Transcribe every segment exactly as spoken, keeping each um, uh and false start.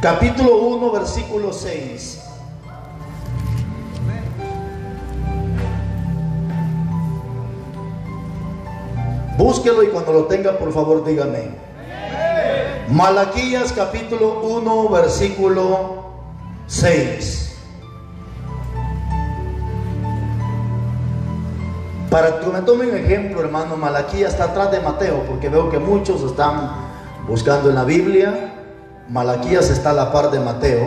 capítulo uno, versículo seis. Búsquelo y cuando lo tenga, por favor, dígame. Malaquías capítulo uno, versículo seis. Para que me tomen ejemplo, hermano, Malaquías está atrás de Mateo, porque veo que muchos están buscando en la Biblia. Malaquías está a la par de Mateo.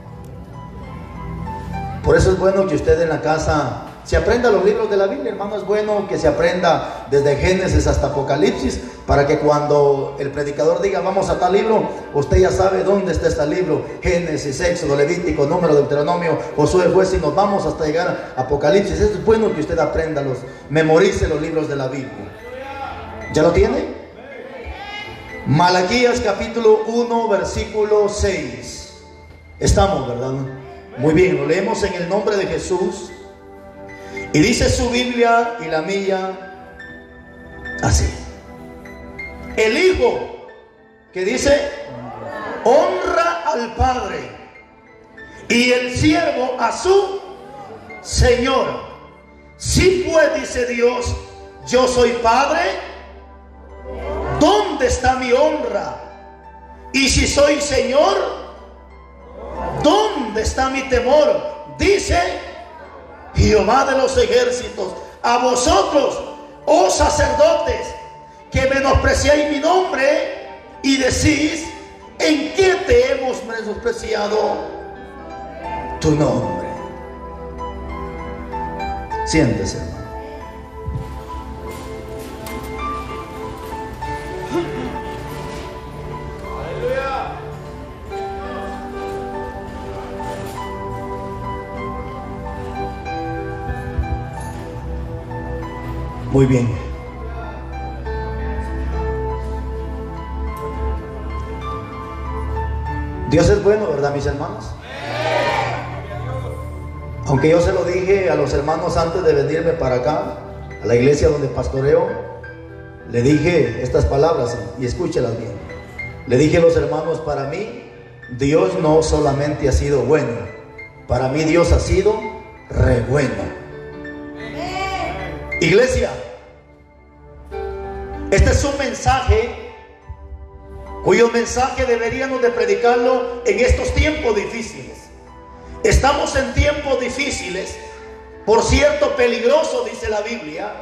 Por eso es bueno que usted en la casa se aprenda los libros de la Biblia, hermano. Es bueno que se aprenda desde Génesis hasta Apocalipsis, para que cuando el predicador diga vamos a tal libro, usted ya sabe dónde está este libro. Génesis, Éxodo, Levítico, Número, Deuteronomio, Josué, Jueces, y nos vamos hasta llegar a Apocalipsis. Es bueno que usted aprenda los, memorice los libros de la Biblia. ¿Ya lo tiene? Malaquías capítulo uno, versículo seis. Estamos, ¿verdad? Muy bien, lo leemos en el nombre de Jesús. Y dice su Biblia y la mía así: el hijo, que dice, honra al padre, y el siervo a su señor. Si pues, dice Dios, yo soy padre, ¿dónde está mi honra? Y si soy señor, ¿dónde está mi temor? Dice Jehová de los ejércitos: a vosotros, oh sacerdotes, que menospreciáis mi nombre y decís, ¿en qué te hemos menospreciado tu nombre? Siéntese, hermano. Muy bien. Dios es bueno, ¿verdad, mis hermanos? Aunque yo se lo dije a los hermanos antes de venirme para acá, a la iglesia donde pastoreo, le dije estas palabras y escúchelas bien. Le dije a los hermanos, para mí Dios no solamente ha sido bueno, para mí Dios ha sido re bueno. Iglesia, este es un mensaje cuyo mensaje deberíamos de predicarlo en estos tiempos difíciles. Estamos en tiempos difíciles, por cierto peligroso, dice la Biblia,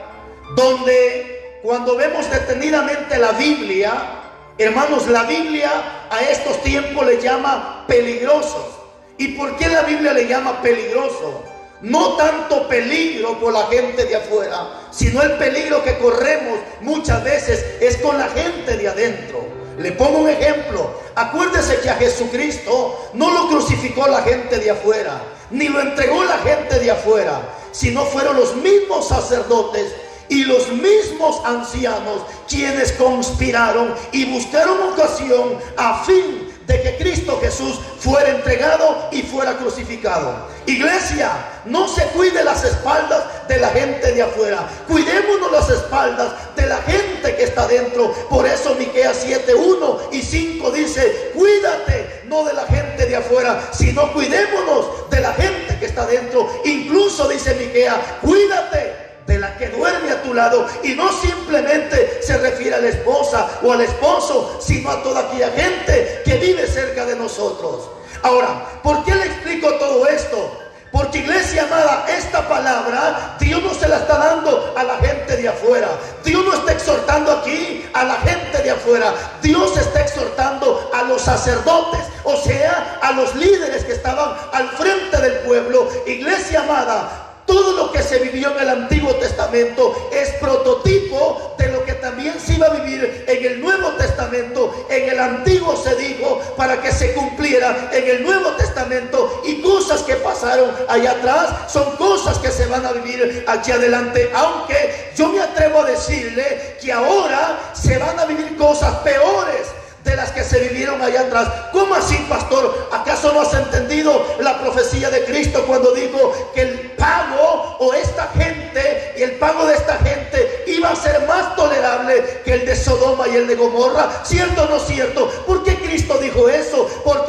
donde cuando vemos detenidamente la Biblia, hermanos, la Biblia a estos tiempos le llama peligrosos. ¿Y por qué la Biblia le llama peligroso? No tanto peligro por la gente de afuera, sino el peligro que corremos muchas veces es con la gente de adentro. Le pongo un ejemplo. Acuérdese que a Jesucristo no lo crucificó la gente de afuera, ni lo entregó la gente de afuera, sino fueron los mismos sacerdotes y los mismos ancianos quienes conspiraron y buscaron ocasión a fin de que Cristo Jesús fuera entregado y fuera crucificado. Iglesia, no se cuide las espaldas de la gente de afuera, cuidémonos las espaldas de la gente que está dentro. Por eso Miqueas siete, uno y cinco dice, cuídate no de la gente de afuera, sino cuidémonos de la gente que está dentro. Incluso dice Miqueas, cuídate de la que duerme a tu lado, y no simplemente se refiere a la esposa o al esposo, sino a toda aquella gente que vive cerca de nosotros. Ahora, ¿por qué le explico todo esto? Porque, iglesia amada, esta palabra Dios no se la está dando a la gente de afuera. Dios no está exhortando aquí a la gente de afuera. Dios está exhortando a los sacerdotes, o sea, a los líderes que estaban al frente del pueblo. Iglesia amada, todo lo que se vivió en el Antiguo Testamento es prototipo de lo que también se iba a vivir en el Nuevo Testamento. En el Antiguo se dijo para que se cumpliera en el Nuevo Testamento, y cosas que pasaron allá atrás son cosas que se van a vivir aquí adelante. Aunque yo me atrevo a decirle que ahora se van a vivir cosas peores de las que se vivieron allá atrás. ¿Cómo así, pastor? ¿Acaso no has entendido la profecía de Cristo cuando dijo que el pago o esta gente y el pago de esta gente iba a ser más tolerable que el de Sodoma y el de Gomorra? ¿Cierto o no cierto? ¿Por qué Cristo dijo eso? Porque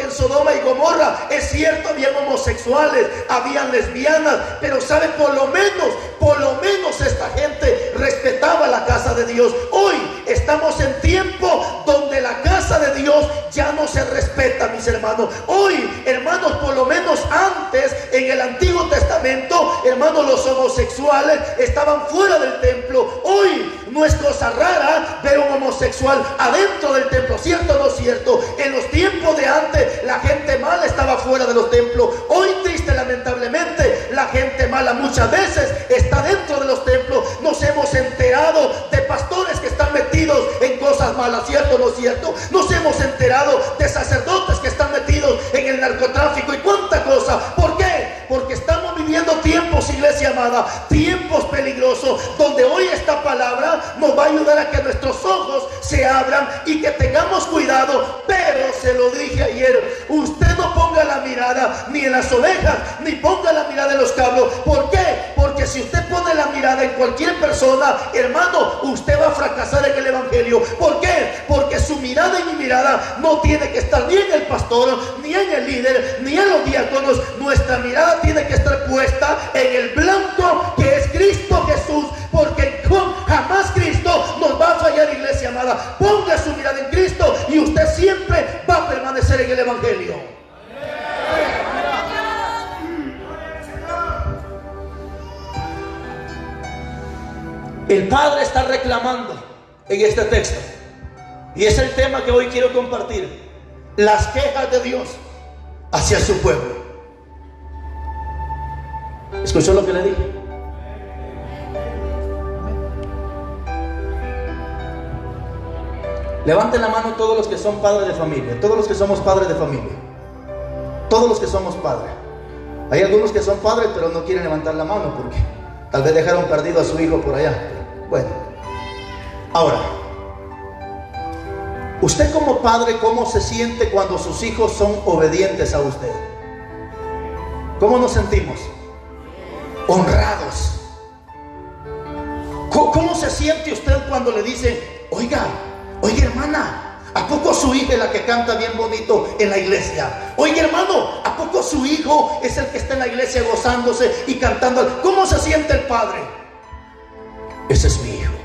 en Sodoma y Gomorra, es cierto, habían homosexuales, habían lesbianas, pero sabe, por lo menos, por lo menos esta gente respetaba la casa de Dios. Hoy estamos en tiempo donde la casa de Dios ya no se respeta, mis hermanos. Hoy, hermanos, por lo menos antes, en el Antiguo Testamento, hermanos, los homosexuales estaban fuera del templo. Hoy no es cosa rara ver un homosexual adentro del templo, ¿cierto o no cierto? En los tiempos de antes, la gente mala estaba fuera de los templos. Hoy, triste, lamentablemente, la gente mala muchas veces está dentro de los templos. Nos hemos enterado de pastores que están metidos en cosas malas, ¿cierto o no cierto? Nos hemos enterado de sacerdotes que están metidos en el narcotráfico y cuánta cosa. ¿Por qué? Porque estamos viviendo tiempos, iglesia amada, tiempos peligrosos, donde hoy esta palabra nos va a ayudar a que nuestros ojos se abran y que tengamos cuidado. Pero se lo dije ayer, usted no ponga la mirada ni en las ovejas, ni ponga la mirada en los cabros. ¿Por qué? Porque si usted pone la mirada en cualquier persona, hermano, usted va a fracasar en el evangelio. ¿Por qué? Porque su mirada y mi mirada no tiene que estar ni en el pastor, ni en el líder, ni en los diáconos. Nuestra mirada tiene que estar puesta en el blanco que es Cristo Jesús, porque jamás Cristo nos va a fallar, iglesia amada. Ponga su mirada en Cristo y usted siempre va a permanecer en el evangelio. El Padre está reclamando en este texto, y es el tema que hoy quiero compartir: las quejas de Dios hacia su pueblo. ¿Escuchó lo que le dije? Levanten la mano todos los que son padres de familia, todos los que somos padres de familia, todos los que somos padres. Hay algunos que son padres pero no quieren levantar la mano porque tal vez dejaron perdido a su hijo por allá. Bueno, ahora, usted como padre, ¿cómo se siente cuando sus hijos son obedientes a usted? ¿Cómo nos sentimos? Honrados. ¿Cómo se siente usted cuando le dicen: oiga, oiga hermana, ¿a poco su hija es la que canta bien bonito en la iglesia? Oiga hermano, ¿a poco su hijo es el que está en la iglesia gozándose y cantando? ¿Cómo se siente el padre? Ese es mi hijo,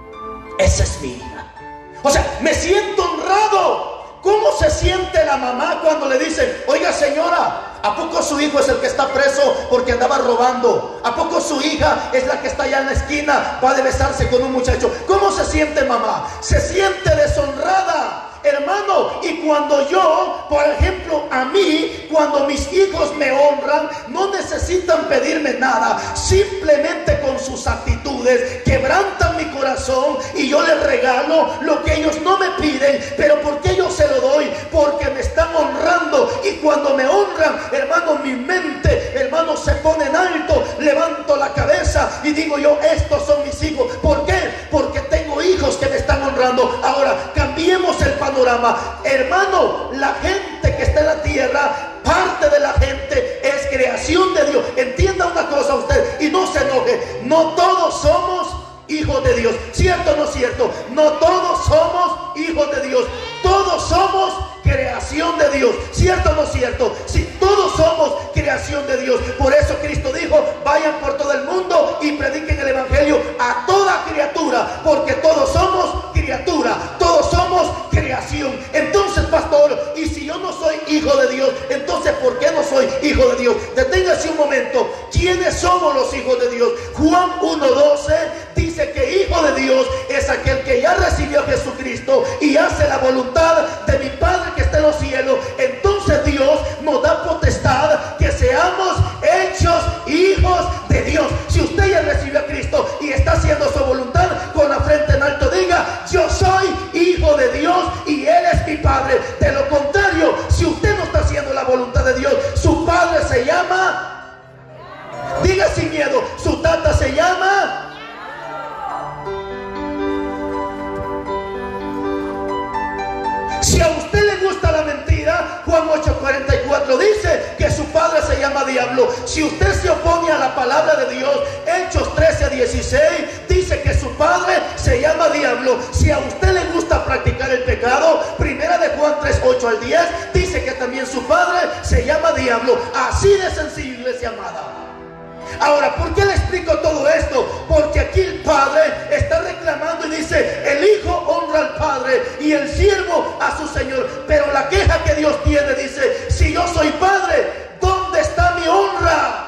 esa es mi hija. O sea, me siento honrado. ¿Cómo se siente la mamá cuando le dicen: oiga señora, ¿a poco su hijo es el que está preso porque andaba robando? ¿A poco su hija es la que está allá en la esquina, va a besarse con un muchacho? ¿Cómo se siente mamá? Se siente deshonrada, hermano. Y cuando yo, por ejemplo, a mí, cuando mis hijos me honran, no necesitan pedirme nada, simplemente con sus actitudes quebrantan mi corazón y yo les regalo lo que ellos no me piden. Pero ¿por qué yo se lo doy? Porque me están honrando. Y cuando me honran, hermano, mi mente, hermano, se pone en alto. Levanto la cabeza y digo yo: estos son mis hijos. ¿Por qué? Porque tengo hijos que me están honrando. Ahora, cambiemos el panorama, hermano. La gente que está en la tierra, parte de la gente es creación de Dios. Entienda una cosa usted y no se enoje: no todos somos hijos de Dios, ¿cierto o no cierto? No todos somos hijos de Dios, todos somos creación de Dios, ¿cierto o no cierto? Si todos somos creación de Dios. Por eso Cristo dijo: vayan por todo el mundo y prediquen el evangelio a toda criatura, porque todos somos criatura, todos somos creación. Entonces, pastor, y si yo no soy hijo de Dios, entonces ¿por qué no soy hijo de Dios? Deténgase un momento. ¿Quiénes somos los hijos de Dios? Juan uno doce dice que hijo de Dios es aquel que ya recibió a Jesucristo y hace la voluntad de mi Padre que está en los cielos. Entonces Dios nos da potestad que seamos hechos hijos de Dios. Si usted ya recibió a Cristo y está haciendo su voluntad, con la frente en alto diga: yo soy hijo de Dios y Él es mi Padre. De lo contrario, si usted no está haciendo la voluntad de Dios, su padre se llama, diga sin miedo, su tata se llama. Si a usted le gusta la mentira, Juan ocho cuarenta y cuatro dice que su padre se llama diablo. Si usted se opone a la palabra de Dios, Hechos trece dieciséis dice que su padre se llama diablo. Si a usted le gusta practicar el pecado, primera de Juan tres ocho al diez dice que también en su padre se llama diablo. Así de sencillo, iglesia amada. Ahora, ¿por qué le explico todo esto? Porque aquí el padre está reclamando y dice: el hijo honra al padre y el siervo a su señor. Pero la queja que Dios tiene dice: si yo soy padre, ¿dónde está mi honra?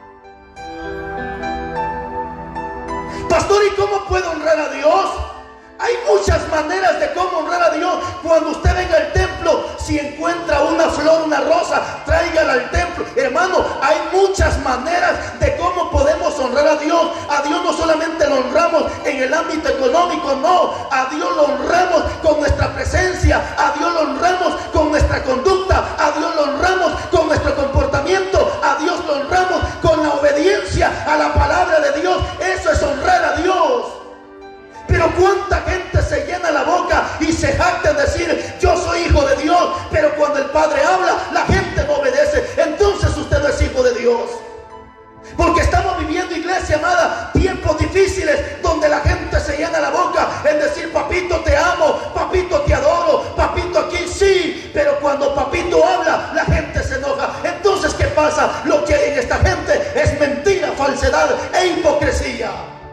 Pastor, ¿y cómo puedo honrar a Dios? Hay muchas maneras de cómo honrar a Dios. Cuando usted venga al templo, si encuentra una flor, una rosa, tráigala al templo. Hermano, hay muchas maneras de cómo podemos honrar a Dios. A Dios no solamente lo honramos en el ámbito económico, no. A Dios lo honramos con nuestra presencia. A Dios lo honramos con nuestra conducta. A Dios lo honramos con nuestro comportamiento. A Dios lo honramos con la obediencia a la palabra de Dios. Eso es honrar a Dios. Pero cuánta gente se llena la boca y se jacta en decir: yo soy hijo de Dios, pero cuando el Padre habla, la gente no obedece. Entonces usted no es hijo de Dios. Porque estamos viviendo, iglesia amada, tiempos difíciles donde la gente se llena la boca en decir: papito te amo, papito te adoro, papito aquí sí. Pero cuando papito habla, la gente se enoja. Entonces, ¿qué pasa? Lo que hay en esta gente es mentira, falsedad e hipocresía.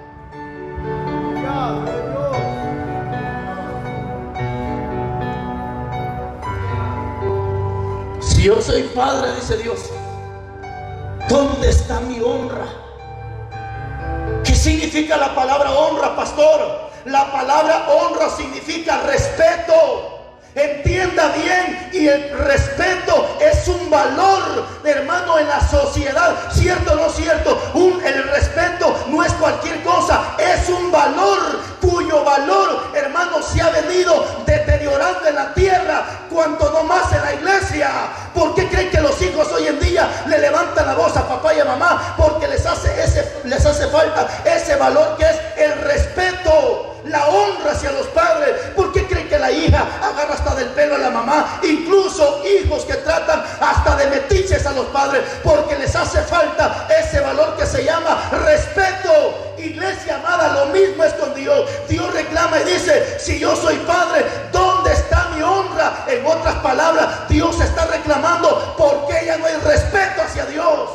Si yo soy padre, dice Dios, ¿dónde está mi honra? ¿Qué significa la palabra honra, pastor? La palabra honra significa respeto. Entienda bien, y el respeto es un valor, hermano, en la sociedad. ¿Cierto o no cierto? Un, el respeto no es cualquier cosa, es un valor cuyo valor, hermano, se ha venido deteriorando en la tierra, cuanto no más en la iglesia. ¿Por qué creen que los hijos hoy en día le levantan la voz a papá y a mamá? Porque les hace, ese, les hace falta ese valor que es el respeto, la honra hacia los padres. ¿Por qué creen que la hija agarra hasta del pelo a la mamá? Incluso hijos que tratan hasta de metiches a los padres, porque les hace falta ese valor que se llama respeto. Iglesia amada, lo mismo es con Dios. Dios reclama y dice: si yo soy padre, ¿dónde está mi honra? En otras palabras, Dios está reclamando porque ya no hay respeto hacia Dios.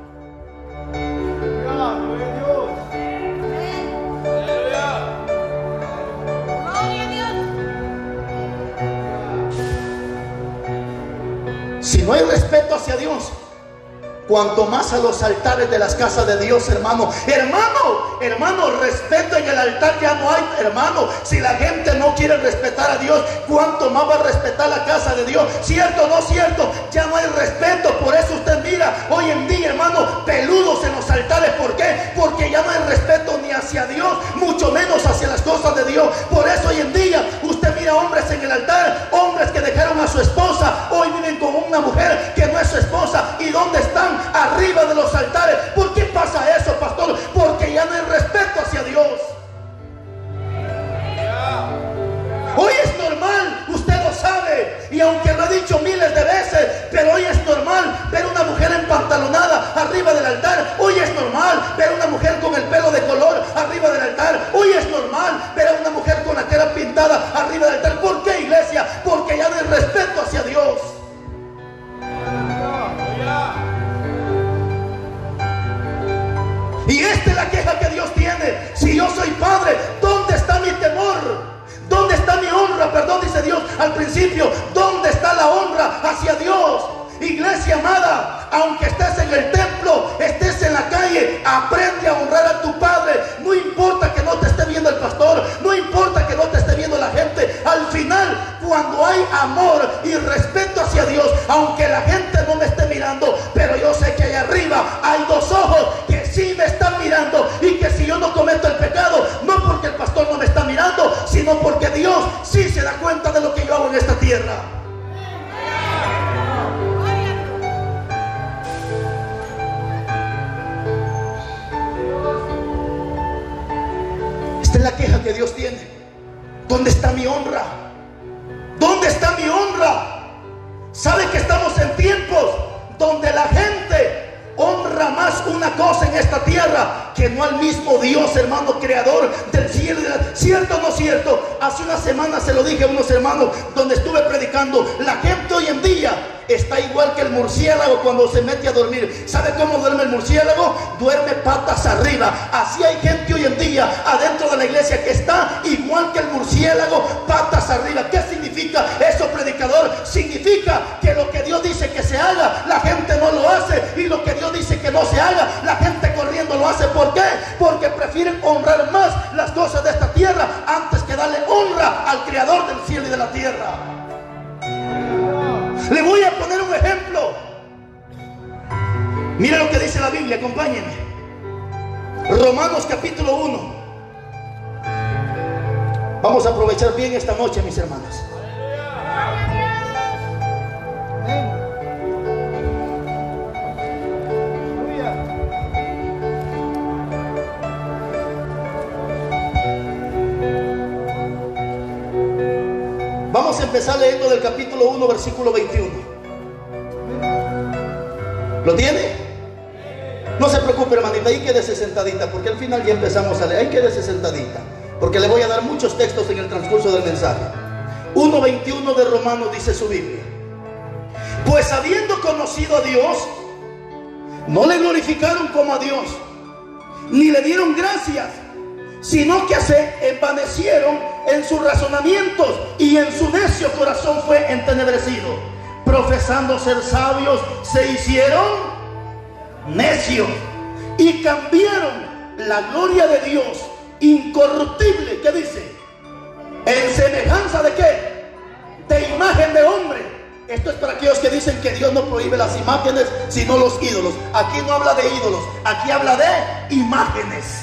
Si no hay respeto hacia Dios, cuanto más a los altares de las casas de Dios, hermano. Hermano, hermano, respeto en el altar ya no hay, hermano. Si la gente no quiere respetar a Dios, cuánto más va a respetar la casa de Dios. ¿Cierto o no cierto? Ya no hay respeto. Por eso usted mira hoy en día, hermano, peludos en los altares. ¿Por qué? Porque ya no hay respeto ni hacia Dios, mucho menos hacia las cosas de Dios. Por eso hoy en día usted mira hombres en el altar, hombres que dejaron a su esposa, hoy viven con una mujer que no es su esposa. ¿Y dónde están? Arriba de los altares. ¿Por qué pasa eso, pastor? Porque ya no hay respeto hacia Dios. Hoy es normal, usted lo sabe, y aunque lo he dicho miles de veces, pero hoy es normal ver una mujer empantalonada arriba del altar. Hoy es normal ver una mujer con el pelo de color arriba del altar. Hoy es normal ver a una mujer con la cara pintada arriba del altar. ¿Por qué, iglesia? Porque ya no hay respeto hacia Dios. Y esta es la queja que Dios tiene. Si yo soy padre, ¿dónde está mi temor? ¿Dónde está mi honra? Perdón, dice Dios al principio. ¿Dónde está la honra hacia Dios? Iglesia amada, aunque estés en el templo, estés en la calle, aprende a honrar a tu padre. No importa que no te esté viendo el pastor, no importa que no te esté viendo la gente. Al final, cuando hay amor y respeto hacia Dios, aunque la gente no me esté mirando, pero yo sé que allá arriba hay dos ojos que sí me están mirando, y que si yo no cometo el pecado, no porque el pastor no me está mirando, sino porque Dios sí se da cuenta de lo que yo hago en esta tierra. Esta es la queja que Dios tiene. ¿Dónde está mi honra? ¿Dónde está mi honra? ¿Sabe que estamos en tiempos donde la gente honra más más una cosa en esta tierra que no al mismo Dios, hermano, creador del cielo y de la tierra. ¿Cierto o no cierto? Hace una semana se lo dije a unos hermanos donde estuve predicando. La gente hoy en día está igual que el murciélago cuando se mete a dormir. ¿Sabe cómo duerme el murciélago? Duerme patas arriba. Así hay gente hoy en día adentro de la iglesia que está igual que el murciélago, patas arriba. ¿Qué significa eso, predicador? Significa que lo que Dios dice que se haga, la gente no lo hace, y lo que Dios dice que no se haga, la gente corriendo lo hace. ¿Por qué? Porque prefieren honrar más las cosas de esta tierra antes que darle honra al creador del cielo y de la tierra. Le voy a poner un ejemplo. Mira lo que dice la Biblia, acompáñenme. Romanos capítulo uno. Vamos a aprovechar bien esta noche, mis hermanos. Vamos a empezar leyendo del capítulo uno, versículo veintiuno. ¿Lo tiene? No se preocupe, hermanita, ahí quédese sentadita, porque al final ya empezamos a leer. Ahí quédese sentadita, porque le voy a dar muchos textos en el transcurso del mensaje. uno veintiuno de Romanos dice su Biblia: pues habiendo conocido a Dios, no le glorificaron como a Dios, ni le dieron gracias, sino que se envanecieron en sus razonamientos, y en su necio corazón fue entenebrecido. Profesando ser sabios, se hicieron necios, y cambiaron la gloria de Dios incorruptible, ¿qué dice? En semejanza de ¿qué? De imagen de hombre. Esto es para aquellos que dicen que Dios no prohíbe las imágenes, sino los ídolos. Aquí no habla de ídolos, aquí habla de imágenes.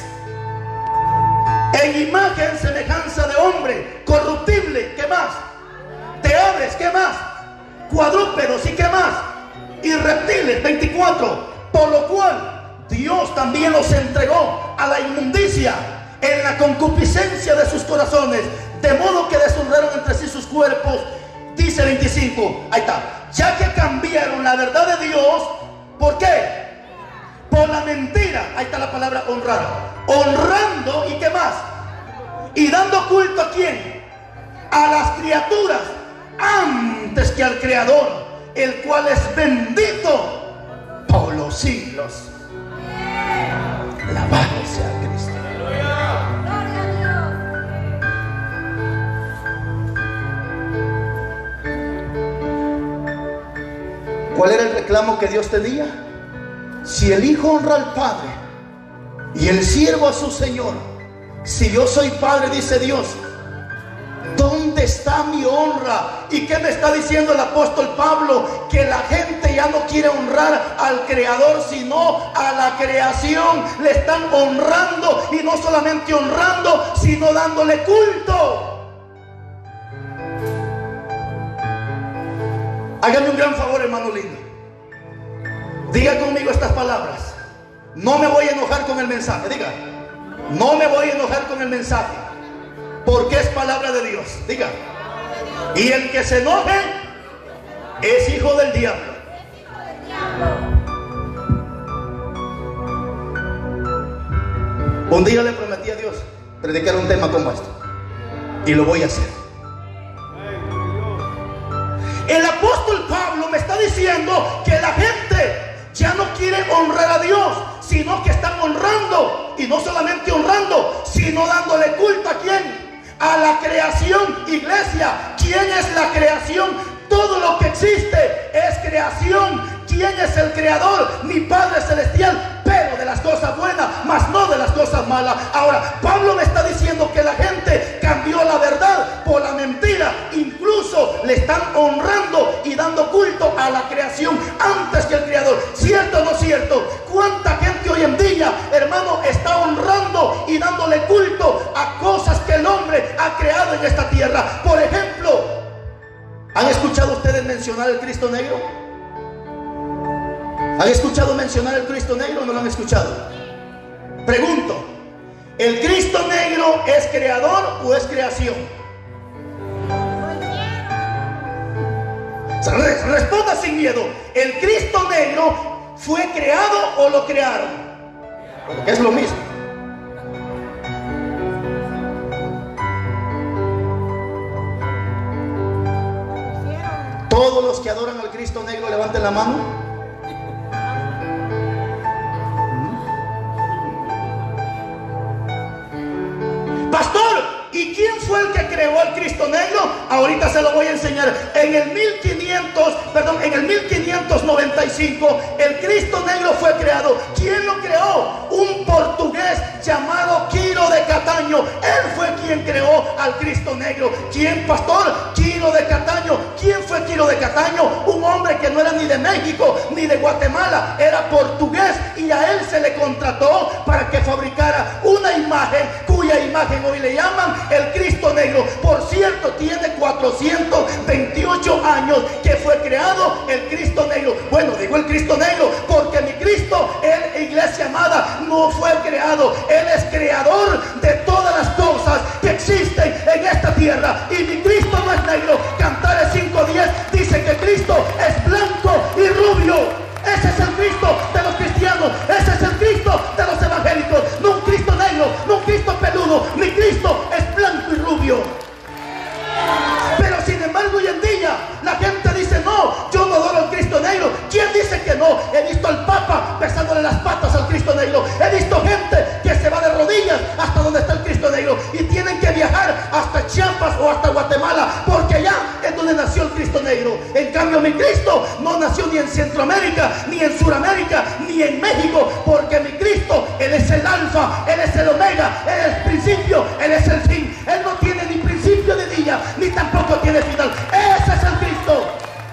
En imagen, semejanza de hombre, corruptible, ¿qué más? De aves, ¿qué más? Cuadrúpedos, ¿y qué más? Y reptiles, veinticuatro. Por lo cual Dios también los entregó a la inmundicia en la concupiscencia de sus corazones, de modo que deshonraron entre sí sus cuerpos. Dice veinticinco, ahí está, ya que cambiaron la verdad de Dios, ¿por qué? Por la mentira. Ahí está la palabra honrar. Honrando, ¿y qué más? Y dando culto ¿a quién? A las criaturas antes que al Creador, el cual es bendito por los siglos. Alabado sea Cristo. ¿Cuál era el reclamo que Dios tenía? Si el Hijo honra al Padre y el siervo a su Señor, si yo soy Padre, dice Dios, ¿dónde está mi honra? ¿Y qué me está diciendo el apóstol Pablo? Que la gente ya no quiere honrar al Creador, sino a la creación. Le están honrando, y no solamente honrando, sino dándole culto. Hágame un gran favor, hermano lindo. Diga conmigo estas palabras. No me voy a enojar con el mensaje. Diga, no me voy a enojar con el mensaje, porque es palabra de Dios. Diga, y el que se enoje es hijo del diablo. Un día le prometí a Dios predicar un tema como este, y lo voy a hacer. El apóstol Pablo me está diciendo que la gente ya no quiere honrar a Dios, sino que están honrando, y no solamente honrando, sino dándole culto ¿a quién? A la creación. Iglesia, ¿quién es la creación? Todo lo que existe es creación. ¿Quién es el creador? Mi Padre Celestial, pero de las cosas buenas, mas no de las cosas malas. Ahora, Pablo me está diciendo que la gente cambió la verdad por la mentira. Incluso le están honrando y dando culto a la creación antes que el creador. ¿Cierto o no cierto? ¿Cuánta gente hoy en día, hermano, está honrando y dándole culto a cosas que el hombre ha creado en esta tierra? Por ejemplo, ¿han escuchado ustedes mencionar el Cristo negro? ¿Han escuchado mencionar el Cristo negro o no lo han escuchado? Pregunto, ¿el Cristo negro es creador o es creación? Responda sin miedo. ¿El Cristo negro ¿Fue creado o lo crearon? Porque es lo mismo. Todos los que adoran al Cristo negro, levanten la mano. Pastor, ¿y quién fue el que creó al Cristo negro? Ahorita se lo voy a enseñar. En el mil quinientos, perdón, en el mil quinientos noventa y cinco, el Cristo negro fue creado. ¿Quién lo creó? Un portugués llamado Quiro de Cataño. Él fue quien creó al Cristo negro. ¿Quién, pastor? Quiro de Cataño. ¿Quién fue Quiro de Cataño? Un hombre que no era ni de México ni de Guatemala, era portugués, y a él se le contrató para que fabricara una imagen, cuya imagen hoy le llaman el Cristo negro. Por cierto, tiene cuatrocientos veintiocho años que fue creado el Cristo negro. Bueno, digo el Cristo negro porque mi Cristo, él, iglesia amada, no fue creado. Él es creador de todas las cosas que existen en esta tierra, y mi Cristo no es negro. Cantares cinco diez dice que Cristo es blanco y rubio. Ese es el Cristo de los cristianos, ese es el Cristo de los evangélicos. No un Cristo negro, no un Cristo peludo. Mi Cristo es blanco y rubio. Pero sin embargo, hoy en día la gente dice: no, yo no adoro al Cristo negro. ¿Quién dice que no? He visto al Papa besándole las patas al Cristo negro. He visto gente que se va de rodillas hasta donde está el Cristo negro, y tienen que viajar hasta Chiapas o hasta Guatemala, porque allá es donde nació el Cristo negro. En cambio, mi Cristo no nació ni en Centroamérica, ni en Suramérica, ni en México, porque mi Cristo, Él es el alfa, Él es el omega, Él es el principio, Él es el fin. Él no tiene ni principio de día, ni tampoco tiene final. Ese es el Cristo.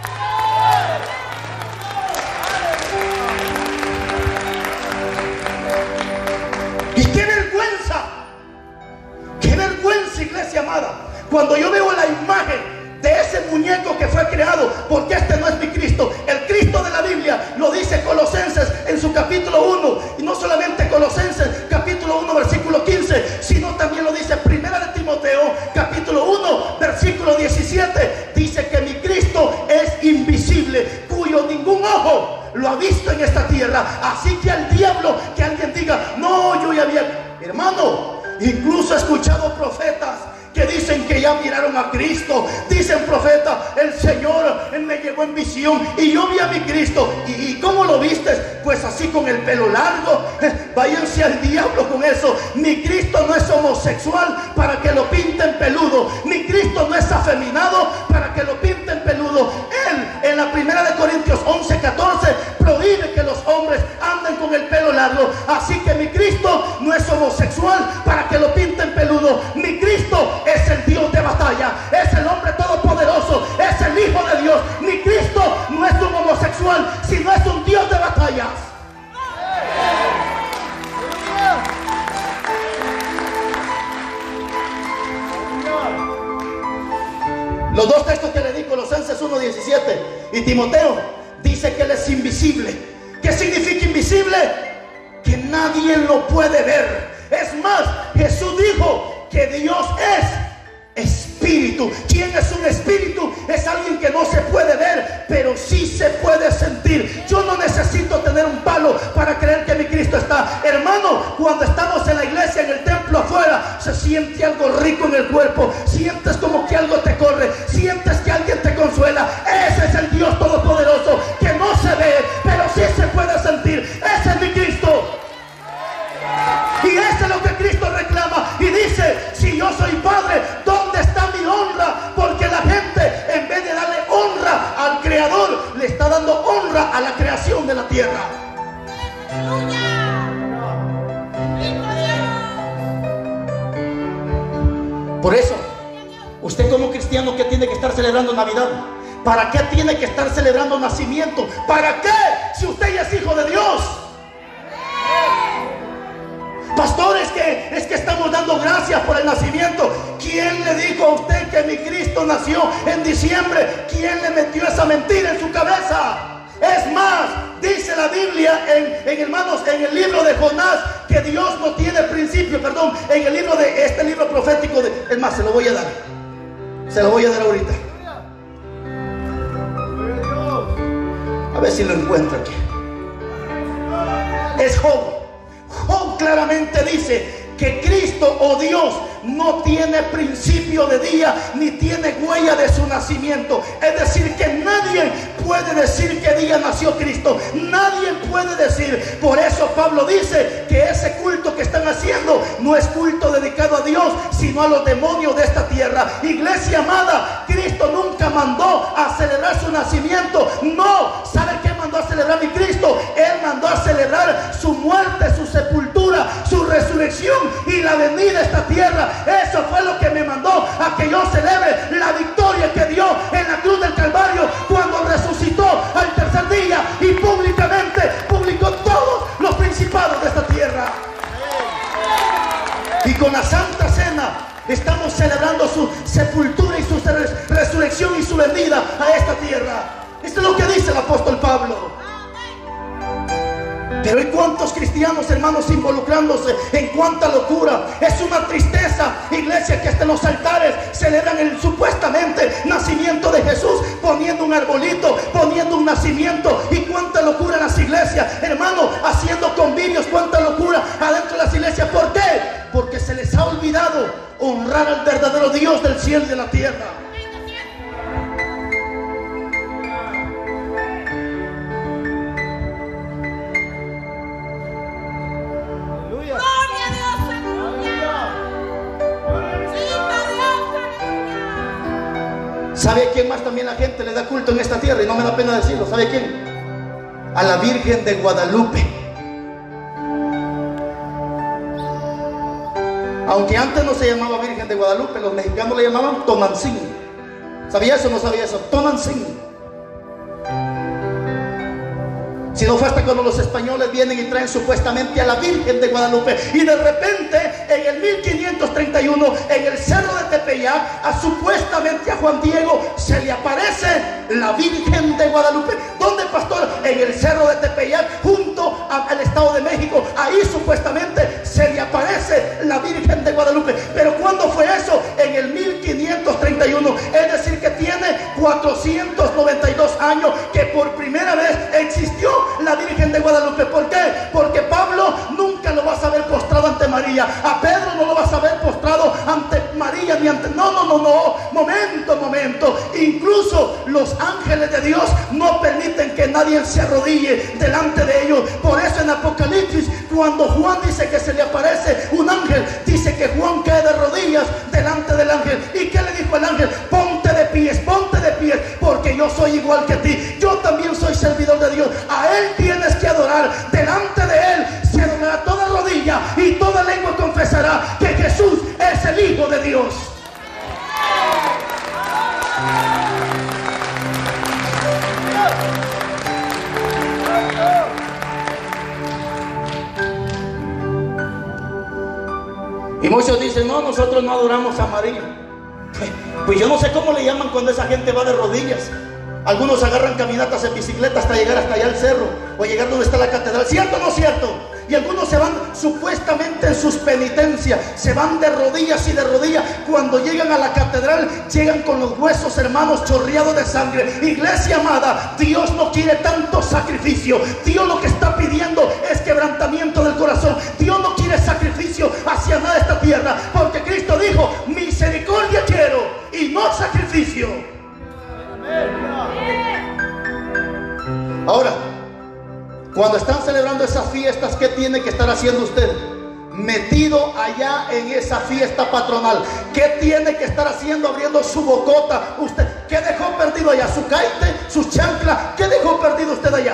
Y qué vergüenza, qué vergüenza, iglesia amada, cuando yo veo la imagen de ese muñeco que fue creado, porque este no es mi Cristo. El Cristo de la Biblia lo dice Colosenses en su capítulo uno, y no solamente Colosenses capítulo uno versículo quince, sino también lo dice Primera de Timoteo capítulo uno versículo diecisiete. Dice que mi Cristo es invisible, cuyo ningún ojo lo ha visto en esta tierra. Así que al diablo que alguien diga: no, yo ya había, hermano, incluso he escuchado profetas que dicen que ya miraron a Cristo. Dicen: profeta, el Señor me llegó en visión y yo vi a mi Cristo. ¿Y, y cómo lo viste? Pues así, con el pelo largo. Váyanse al diablo con eso. Mi Cristo no es homosexual para que lo pinten peludo. Mi Cristo no es afeminado para que lo pinten peludo. Él, en la primera de Corintios once catorce, prohíbe que los hombres anden con el pelo largo. Así que mi Cristo no es homosexual para que lo pinten peludo. Mi Cristo es el Dios de batalla, es el hombre todopoderoso, es el Hijo de Dios. Mi Cristo no es un homosexual, sino es un Dios de batallas. Los dos textos que le di, Colosenses uno diecisiete y Timoteo, dice que Él es invisible. ¿Qué significa invisible? Que nadie lo puede ver. Es más, Jesús dijo que Dios es espíritu. ¿Quién es un espíritu? Es alguien que no se puede ver, pero sí se puede sentir. Yo no necesito tener un palo para creer que mi Cristo está. Hermano, cuando estamos en la iglesia, en el templo afuera, se siente algo rico en el cuerpo. Sientes como que algo te corre, sientes que alguien te consuela. Ese es el Dios todopoderoso, que no se ve, pero sí se puede sentir. Ese es mi Cristo. Y eso es lo que Cristo reclama. Y dice: si yo soy padre, ¿dónde está mi honra? Porque la gente, en vez de darle honra al Creador, le está dando honra a la creación de la tierra. Por eso, usted como cristiano, ¿qué tiene que estar celebrando Navidad? ¿Para qué tiene que estar celebrando nacimiento? ¿Para qué? Si usted ya es hijo de Dios. Pastor, es que, es que estamos dando gracias por el nacimiento. ¿Quién le dijo a usted que mi Cristo nació en diciembre? ¿Quién le metió esa mentira en su cabeza? Es más, dice la Biblia en, en hermanos, en el libro de Jonás, que Dios no tiene principio, perdón, en el libro de este libro profético de, es más, se lo voy a dar. Se lo voy a dar ahorita. A ver si lo encuentro aquí. es Job. Job claramente dice que Cristo o Dios no tiene principio de día ni tiene huella de su nacimiento. Es decir, que nadie puede decir qué día nació Cristo. Nadie puede decir. Por eso Pablo dice que ese culto que están haciendo no es culto dedicado a Dios, sino a los demonios de esta tierra. Iglesia amada, Cristo nunca mandó a celebrar su nacimiento. No. ¿Sabe qué mandó a celebrar mi Cristo? Él mandó a celebrar su muerte, su sepultura, su resurrección y la venida a esta tierra. Eso fue lo que me mandó a que yo celebre la victoria que dio en la cruz del Calvario cuando resucitó al tercer día y públicamente publicó todos los principados de esta tierra. Y con la Santa Cena estamos celebrando su sepultura y su resurrección y su venida a esta tierra. Esto es lo que dice el apóstol Pablo. Pero hay cuántos cristianos, hermanos, involucrándose en cuánta locura. Es una tristeza, iglesia, que hasta en los altares celebran el supuestamente nacimiento de Jesús, poniendo un arbolito, poniendo un nacimiento. Y cuánta locura en las iglesias, hermano, haciendo convivios, cuánta locura adentro de las iglesias. ¿Por qué? Porque se les ha olvidado honrar al verdadero Dios del cielo y de la tierra. ¿Sabe a quién más también la gente le da culto en esta tierra? Y no me da pena decirlo. ¿Sabe a quién? A la Virgen de Guadalupe. Aunque antes no se llamaba Virgen de Guadalupe, los mexicanos le llamaban Tonantzin. ¿Sabía eso o no sabía eso? Tonantzin. Si no fue hasta cuando los españoles vienen y traen supuestamente a la Virgen de Guadalupe. Y de repente, en el mil quinientos treinta y uno, en el cerro de Tepeyac, a supuestamente a Juan Diego se le aparece la Virgen de Guadalupe. ¿Dónde, pastor? En el cerro de Tepeyac, junto a, al Estado de México. Ahí supuestamente se le aparece la Virgen de Guadalupe. Pero ¿cuándo fue eso? En el mil quinientos treinta y uno. Es decir, que tiene cuatrocientos noventa y dos años que por primera vez existió la Virgen de Guadalupe. ¿Por qué? Porque Pablo nunca lo vas a ver postrado ante María. A Pedro no lo vas a ver postrado ante María ni ante... No, no, no, no. Momento, momento. Incluso los ángeles de Dios no permiten que nadie se arrodille delante de ellos. Por eso en Apocalipsis, cuando Juan dice que se le aparece un ángel, dice que Juan cae de rodillas delante del ángel. ¿Y qué le dijo el ángel? Ponte de pies, ponte de pies, porque yo soy igual que ti. Yo también soy servidor de Dios. A Él tienes que adorar. Delante de Él se doblará toda rodilla y toda lengua confesará que Jesús es el Hijo de Dios. Y muchos dicen, no, nosotros no adoramos a María. Pues yo no sé cómo le llaman cuando esa gente va de rodillas. Algunos agarran caminatas en bicicleta hasta llegar hasta allá al cerro, o llegar donde está la catedral. ¿Cierto o no cierto? Y algunos se van supuestamente en sus penitencias, se van de rodillas y de rodillas. Cuando llegan a la catedral, llegan con los huesos, hermanos, chorreados de sangre. Iglesia amada, Dios no quiere tanto sacrificio. Dios lo que está pidiendo es quebrantamiento del corazón. Dios no quiere sacrificio hacia nada de esta tierra, porque Cristo dijo, misericordia quiero y no sacrificio. Ahora, cuando están celebrando esas fiestas, ¿qué tiene que estar haciendo usted? Metido allá en esa fiesta patronal. ¿Qué tiene que estar haciendo? Abriendo su bocota. ¿Usted qué dejó perdido allá? ¿Su caite? ¿Sus chanclas? ¿Qué dejó perdido usted allá?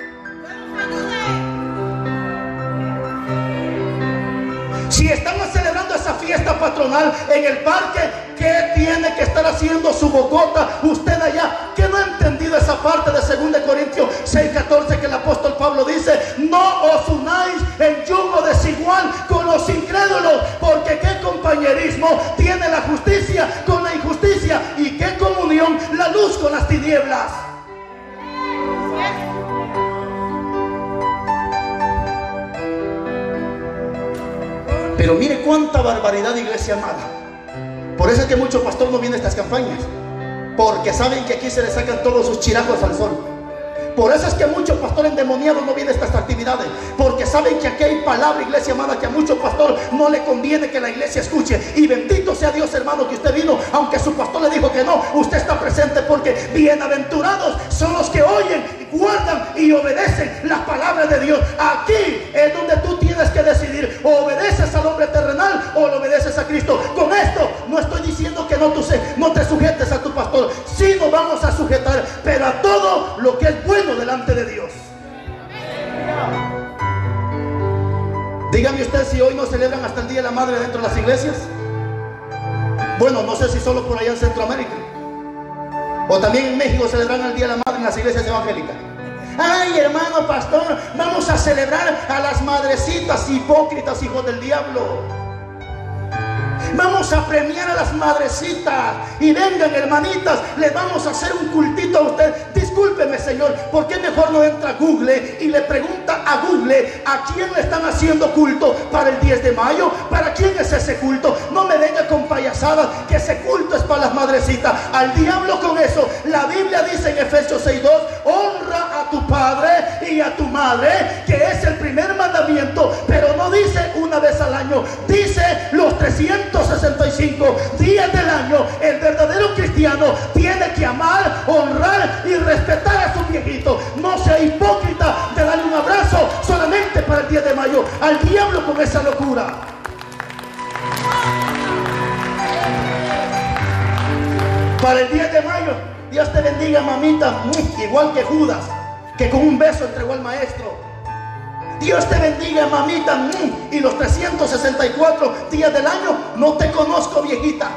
Si están celebrando esa fiesta patronal en el parque, ¿qué tiene que estar haciendo su bocota usted allá? ¿Qué no ha entendido esa parte de segunda Corintios seis catorce que el apóstol Pablo dice? No os unáis en yugo desigual con los incrédulos, porque qué compañerismo tiene la justicia con la injusticia, y qué comunión la luz con las tinieblas. Pero mire cuánta barbaridad, iglesia amada. Por eso es que muchos pastores no vienen a estas campañas, porque saben que aquí se les sacan todos sus chiracos al sol. Por eso es que muchos pastores endemoniados no vienen a estas actividades, porque saben que aquí hay palabra, iglesia amada, que a muchos pastores no le conviene que la iglesia escuche. Y bendito sea Dios, hermano, que usted vino, aunque su pastor le dijo que no, usted está presente, porque bienaventurados son los que oyen, guardan y obedecen las palabras de Dios. Aquí es donde tú tienes que decidir: o obedeces al hombre terrenal o le obedeces a Cristo. Con esto no estoy diciendo que no, tú se, no te sujetes a tu pastor. Sí nos vamos a sujetar, pero a todo lo que es bueno delante de Dios. Dígame usted si hoy no celebran hasta el Día de la Madre dentro de las iglesias. Bueno, no sé si solo por allá en Centroamérica, o también en México celebran el Día de la Madre en las iglesias evangélicas. Ay, hermano pastor, vamos a celebrar a las madrecitas hipócritas, hijos del diablo. Vamos a premiar a las madrecitas. Y vengan, hermanitas, les vamos a hacer un cultito a usted. Discúlpeme, señor, ¿por qué mejor no entra a Google y le pregunta a Google a quién le están haciendo culto para el diez de mayo? ¿Para quién es ese culto? No me venga con payasadas, que ese culto es para las madrecitas. Al diablo con eso. La Biblia dice en Efesios seis dos: honra a tu padre y a tu madre, que es el primer mandamiento. Pero no dice una vez al año, dice los trescientos sesenta y cinco días del año. El verdadero cristiano tiene que amar, honrar y respetar a su viejito. No sea hipócrita de darle un abrazo solamente para el diez de mayo. Al diablo con esa locura. Para el diez de mayo, Dios te bendiga, mamita, igual que Judas, que con un beso entregó al maestro. Dios te bendiga, mamita, y los trescientos sesenta y cuatro días del año, no te conozco, viejita.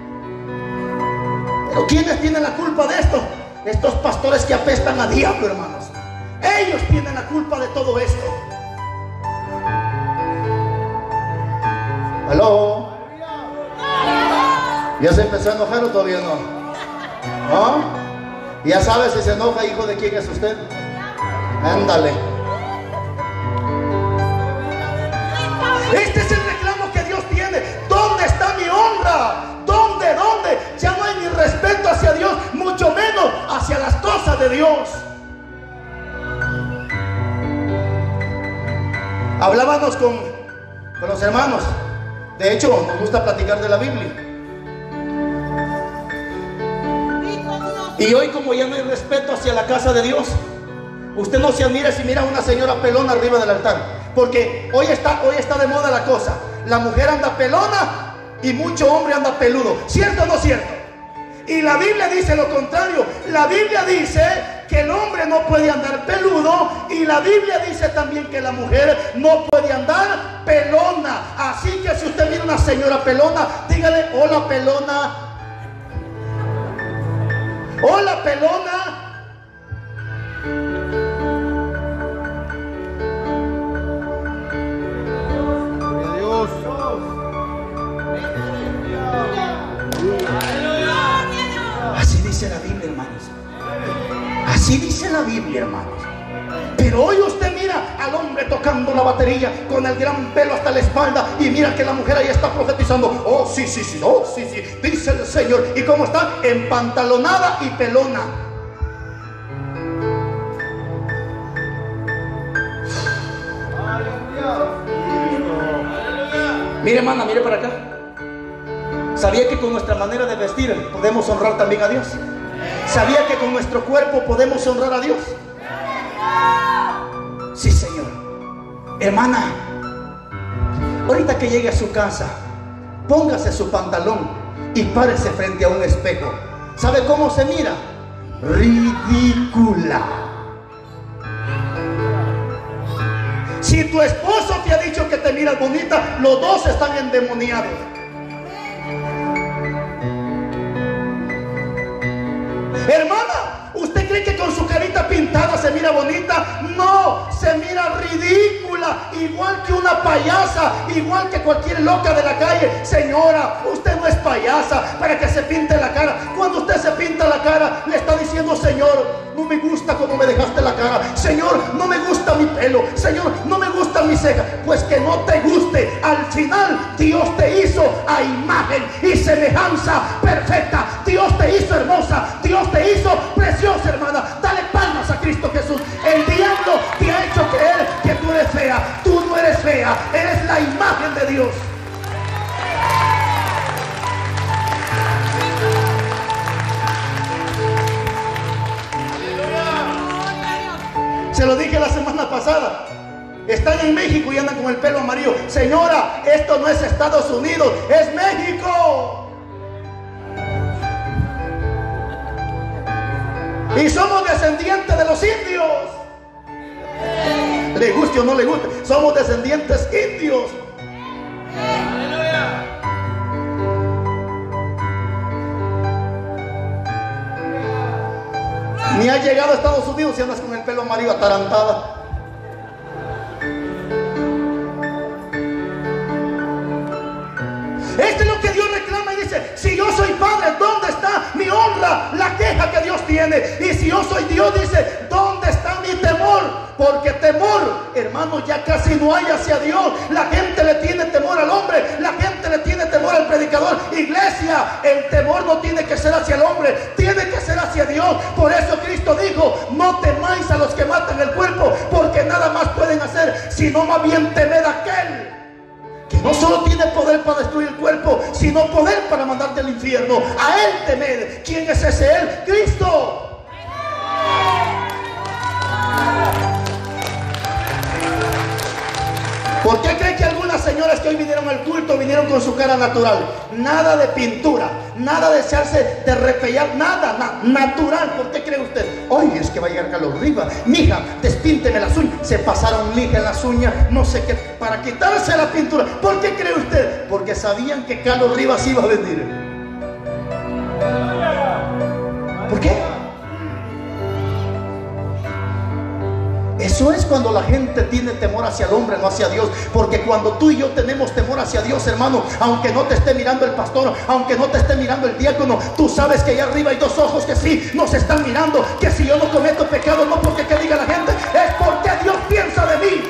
Pero ¿quiénes tienen la culpa de esto? Estos pastores que apestan a diablo, hermanos. Ellos tienen la culpa de todo esto. ¿Aló? ¿Ya se empezó a enojar o todavía no? ¿No? ¿Ya sabe si se enoja, hijo de quién es usted? Ándale. Este es el reclamo que Dios tiene. ¿Dónde está mi honra? ¿Dónde? ¿Dónde? Ya no hay ni respeto hacia Dios, mucho menos hacia las cosas de Dios. Hablábamos con, con los hermanos. De hecho, nos gusta platicar de la Biblia. Y hoy, como ya no hay respeto hacia la casa de Dios, usted no se admira si mira a una señora pelona arriba del altar. Porque hoy está, hoy está de moda la cosa. La mujer anda pelona y mucho hombre anda peludo. ¿Cierto o no cierto? Y la Biblia dice lo contrario. La Biblia dice que el hombre no puede andar peludo, y la Biblia dice también que la mujer no puede andar pelona. Así que si usted mira una señora pelona, dígale: hola, pelona. Hola, pelona. Así dice la Biblia, hermanos. Así dice la Biblia, hermanos. Pero hoy usted mira al hombre tocando la batería con el gran pelo hasta la espalda, y mira que la mujer ahí está profetizando. Oh, sí, sí, sí, oh, sí, sí, dice el Señor. ¿Y cómo está? Empantalonada y pelona. Mire, hermana, mire para acá. ¿Sabía que con nuestra manera de vestir podemos honrar también a Dios? ¿Sabía que con nuestro cuerpo podemos honrar a Dios? Sí, Señor. Hermana, ahorita que llegue a su casa, póngase su pantalón y párese frente a un espejo. ¿Sabe cómo se mira? Ridícula. Si tu esposo te ha dicho que te miras bonita, los dos están endemoniados. Hermana, ¿usted cree que con su carita pintada se mira bonita? No, se mira ridícula, igual que una payasa, igual que cualquier loca de la calle. Señora, usted no es payasa para que se pinte la cara. Cuando usted se pinta la cara, le está diciendo: Señor, no me gusta cómo me dejaste la cara. Señor, no me gusta mi pelo. Señor, no me gusta mi ceja. Pues que no te guste. Al final, Dios te hizo a imagen y semejanza perfecta. Dios te hizo hermosa. Dios te hizo preciosa, hermana. Dale palmas a Cristo Jesús. Se lo dije la semana pasada. Están en México y andan con el pelo amarillo. Señora, esto no es Estados Unidos, es México. Y somos descendientes de los indios. Le guste o no le guste, somos descendientes indios. Ni has llegado a Estados Unidos y andas con el pelo amarillo atarantada. Esto es lo que Dios reclama y dice: si yo soy padre, ¿dónde está mi honra? La queja que Dios tiene. Y si yo soy Dios, dice: ¿dónde está mi temor? Porque temor, hermano, ya casi no hay hacia Dios. La gente le tiene temor al hombre, la gente le tiene temor al predicador. Iglesia, el temor no tiene que ser hacia el hombre, tiene que ser hacia Dios. Por eso Cristo dijo: no temáis a los que matan el cuerpo, porque nada más pueden hacer, sino más bien temed a aquel que no solo tiene poder para destruir el cuerpo, sino poder para mandarte al infierno. A Él temed. ¿Quién es ese Él? Cristo. ¿Por qué cree que algunas señoras que hoy vinieron al culto vinieron con su cara natural? Nada de pintura, nada de echarse, de repellar, nada, na, natural. ¿Por qué cree usted? Hoy es que va a llegar Carlos Rivas. Mija, despínteme las uñas. Se pasaron lija en las uñas, no sé qué, para quitarse la pintura. ¿Por qué cree usted? Porque sabían que Carlos Rivas iba a venir. ¿Por qué? Eso es cuando la gente tiene temor hacia el hombre, no hacia Dios. Porque cuando tú y yo tenemos temor hacia Dios, hermano, aunque no te esté mirando el pastor, aunque no te esté mirando el diácono, tú sabes que allá arriba hay dos ojos que sí nos están mirando. Que si yo no cometo pecado, no porque que diga la gente, es porque Dios piensa de mí.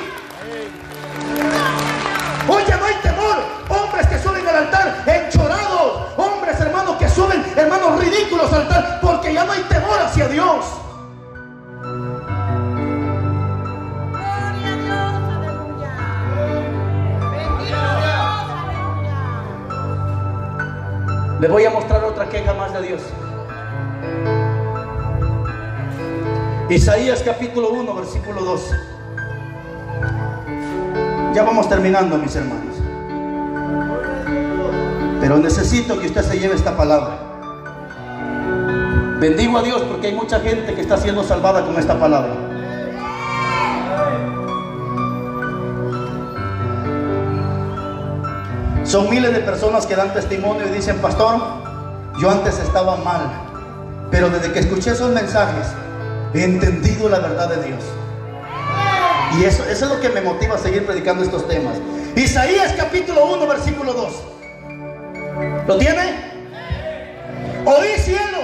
Oye, no hay temor. Hombres que suben al altar enchorados, hombres, hermanos, que suben, hermanos, ridículos al altar, porque ya no hay temor hacia Dios. Le voy a mostrar otra queja más de Dios. Isaías capítulo uno, versículo dos. Ya vamos terminando, mis hermanos. Pero necesito que usted se lleve esta palabra. Bendigo a Dios porque hay mucha gente que está siendo salvada con esta palabra. Son miles de personas que dan testimonio y dicen: pastor, yo antes estaba mal, pero desde que escuché esos mensajes he entendido la verdad de Dios. Y eso, eso es lo que me motiva a seguir predicando estos temas. Isaías capítulo uno, versículo dos. ¿Lo tiene? Oí cielos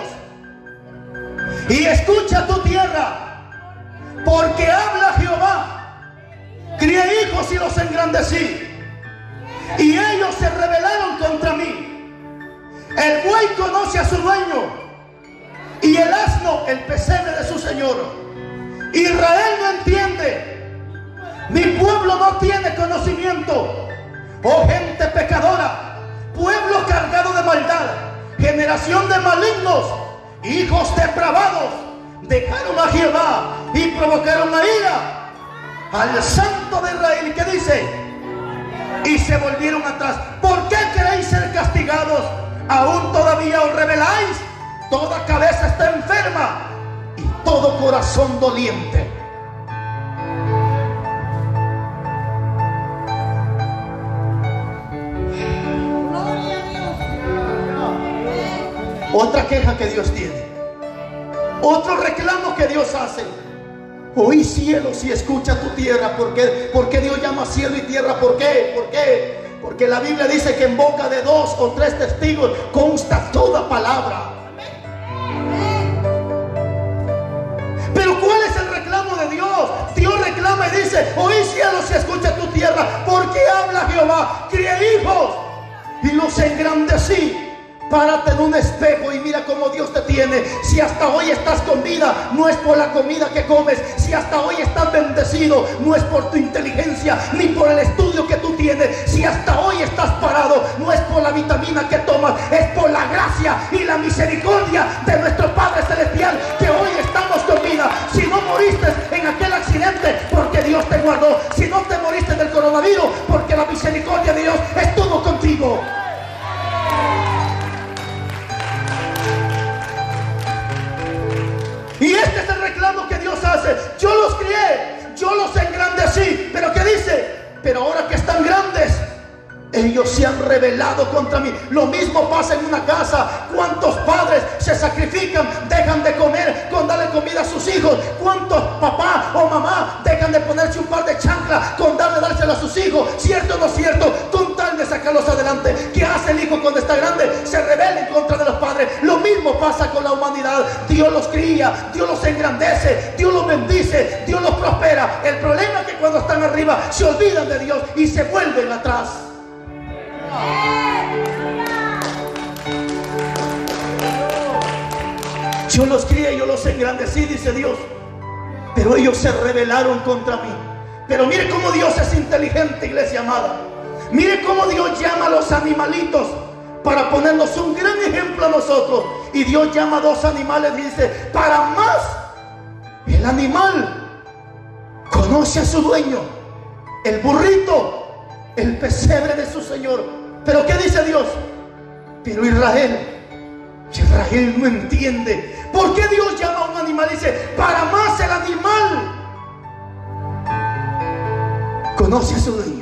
y escucha tu tierra, porque habla Jehová. Crié hijos y los engrandecí, y ellos se rebelaron contra mí. El buey conoce a su dueño, y el asno el pesebre de su señor. Israel no entiende, mi pueblo no tiene conocimiento. Oh gente pecadora, pueblo cargado de maldad, generación de malignos, hijos depravados, dejaron a Jehová y provocaron a ira al Santo de Israel. ¿Qué dice? Y se volvieron atrás. ¿Por qué queréis ser castigados? ¿Aún todavía os rebeláis? Toda cabeza está enferma y todo corazón doliente. Otra queja que Dios tiene, otro reclamo que Dios hace. Oí cielos y escucha tu tierra. ¿Por qué? ¿Por qué Dios llama cielo y tierra? ¿Por qué? ¿Por qué? Porque la Biblia dice que en boca de dos o tres testigos consta toda palabra. Pero ¿cuál es el reclamo de Dios? Dios reclama y dice: oí cielos y escucha tu tierra, porque habla Jehová. Crié hijos y los engrandecí. Párate en un espejo y mira cómo Dios te tiene. Si hasta hoy estás con vida, no es por la comida que comes. Si hasta hoy estás bendecido, no es por tu inteligencia ni por el estudio que tú tienes. Si hasta hoy estás parado, no es por la vitamina que tomas, es por la gracia y la misericordia de nuestro Padre Celestial, que hoy estamos con vida. Si no moriste en aquel accidente, Dios estuvo contigo. Y este es el reclamo que Dios hace. Yo los crié, yo los engrandecí, pero ¿qué dice? Pero ahora que están grandes, ellos se han rebelado contra mí. Lo mismo pasa en una casa. ¿Cuántos padres se sacrifican, dejan de comer con darle comida a sus hijos? ¿Cuántos papá o mamá dejan de ponerse un par de chanclas con darle dárselo a sus hijos? ¿Cierto o no cierto? Con tal de sacarlos adelante. ¿Qué hace el hijo cuando está grande? Se rebela en contra de los padres. Lo mismo pasa con la humanidad. Dios los cría, Dios los engrandece, Dios los bendice, Dios los prospera. El problema es que cuando están arriba se olvidan de Dios y se vuelven atrás. Yo los crié, yo los engrandecí, dice Dios, pero ellos se rebelaron contra mí. Pero mire cómo Dios es inteligente, iglesia amada. Mire cómo Dios llama a los animalitos para ponernos un gran ejemplo a nosotros. Y Dios llama a dos animales y dice: para más, el animal conoce a su dueño, el burrito, el pesebre de su señor. Pero ¿qué dice Dios? Pero Israel, Israel no entiende. ¿Por qué Dios llama a un animal y dice: para más, el animal conoce a su dueño?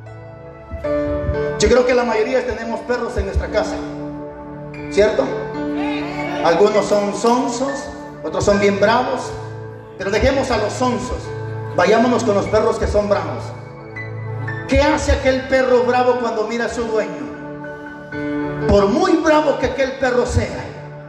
Yo creo que la mayoría tenemos perros en nuestra casa, ¿cierto? Algunos son sonsos, otros son bien bravos. Pero dejemos a los sonsos, vayámonos con los perros que son bravos. ¿Qué hace aquel perro bravo cuando mira a su dueño? Por muy bravo que aquel perro sea,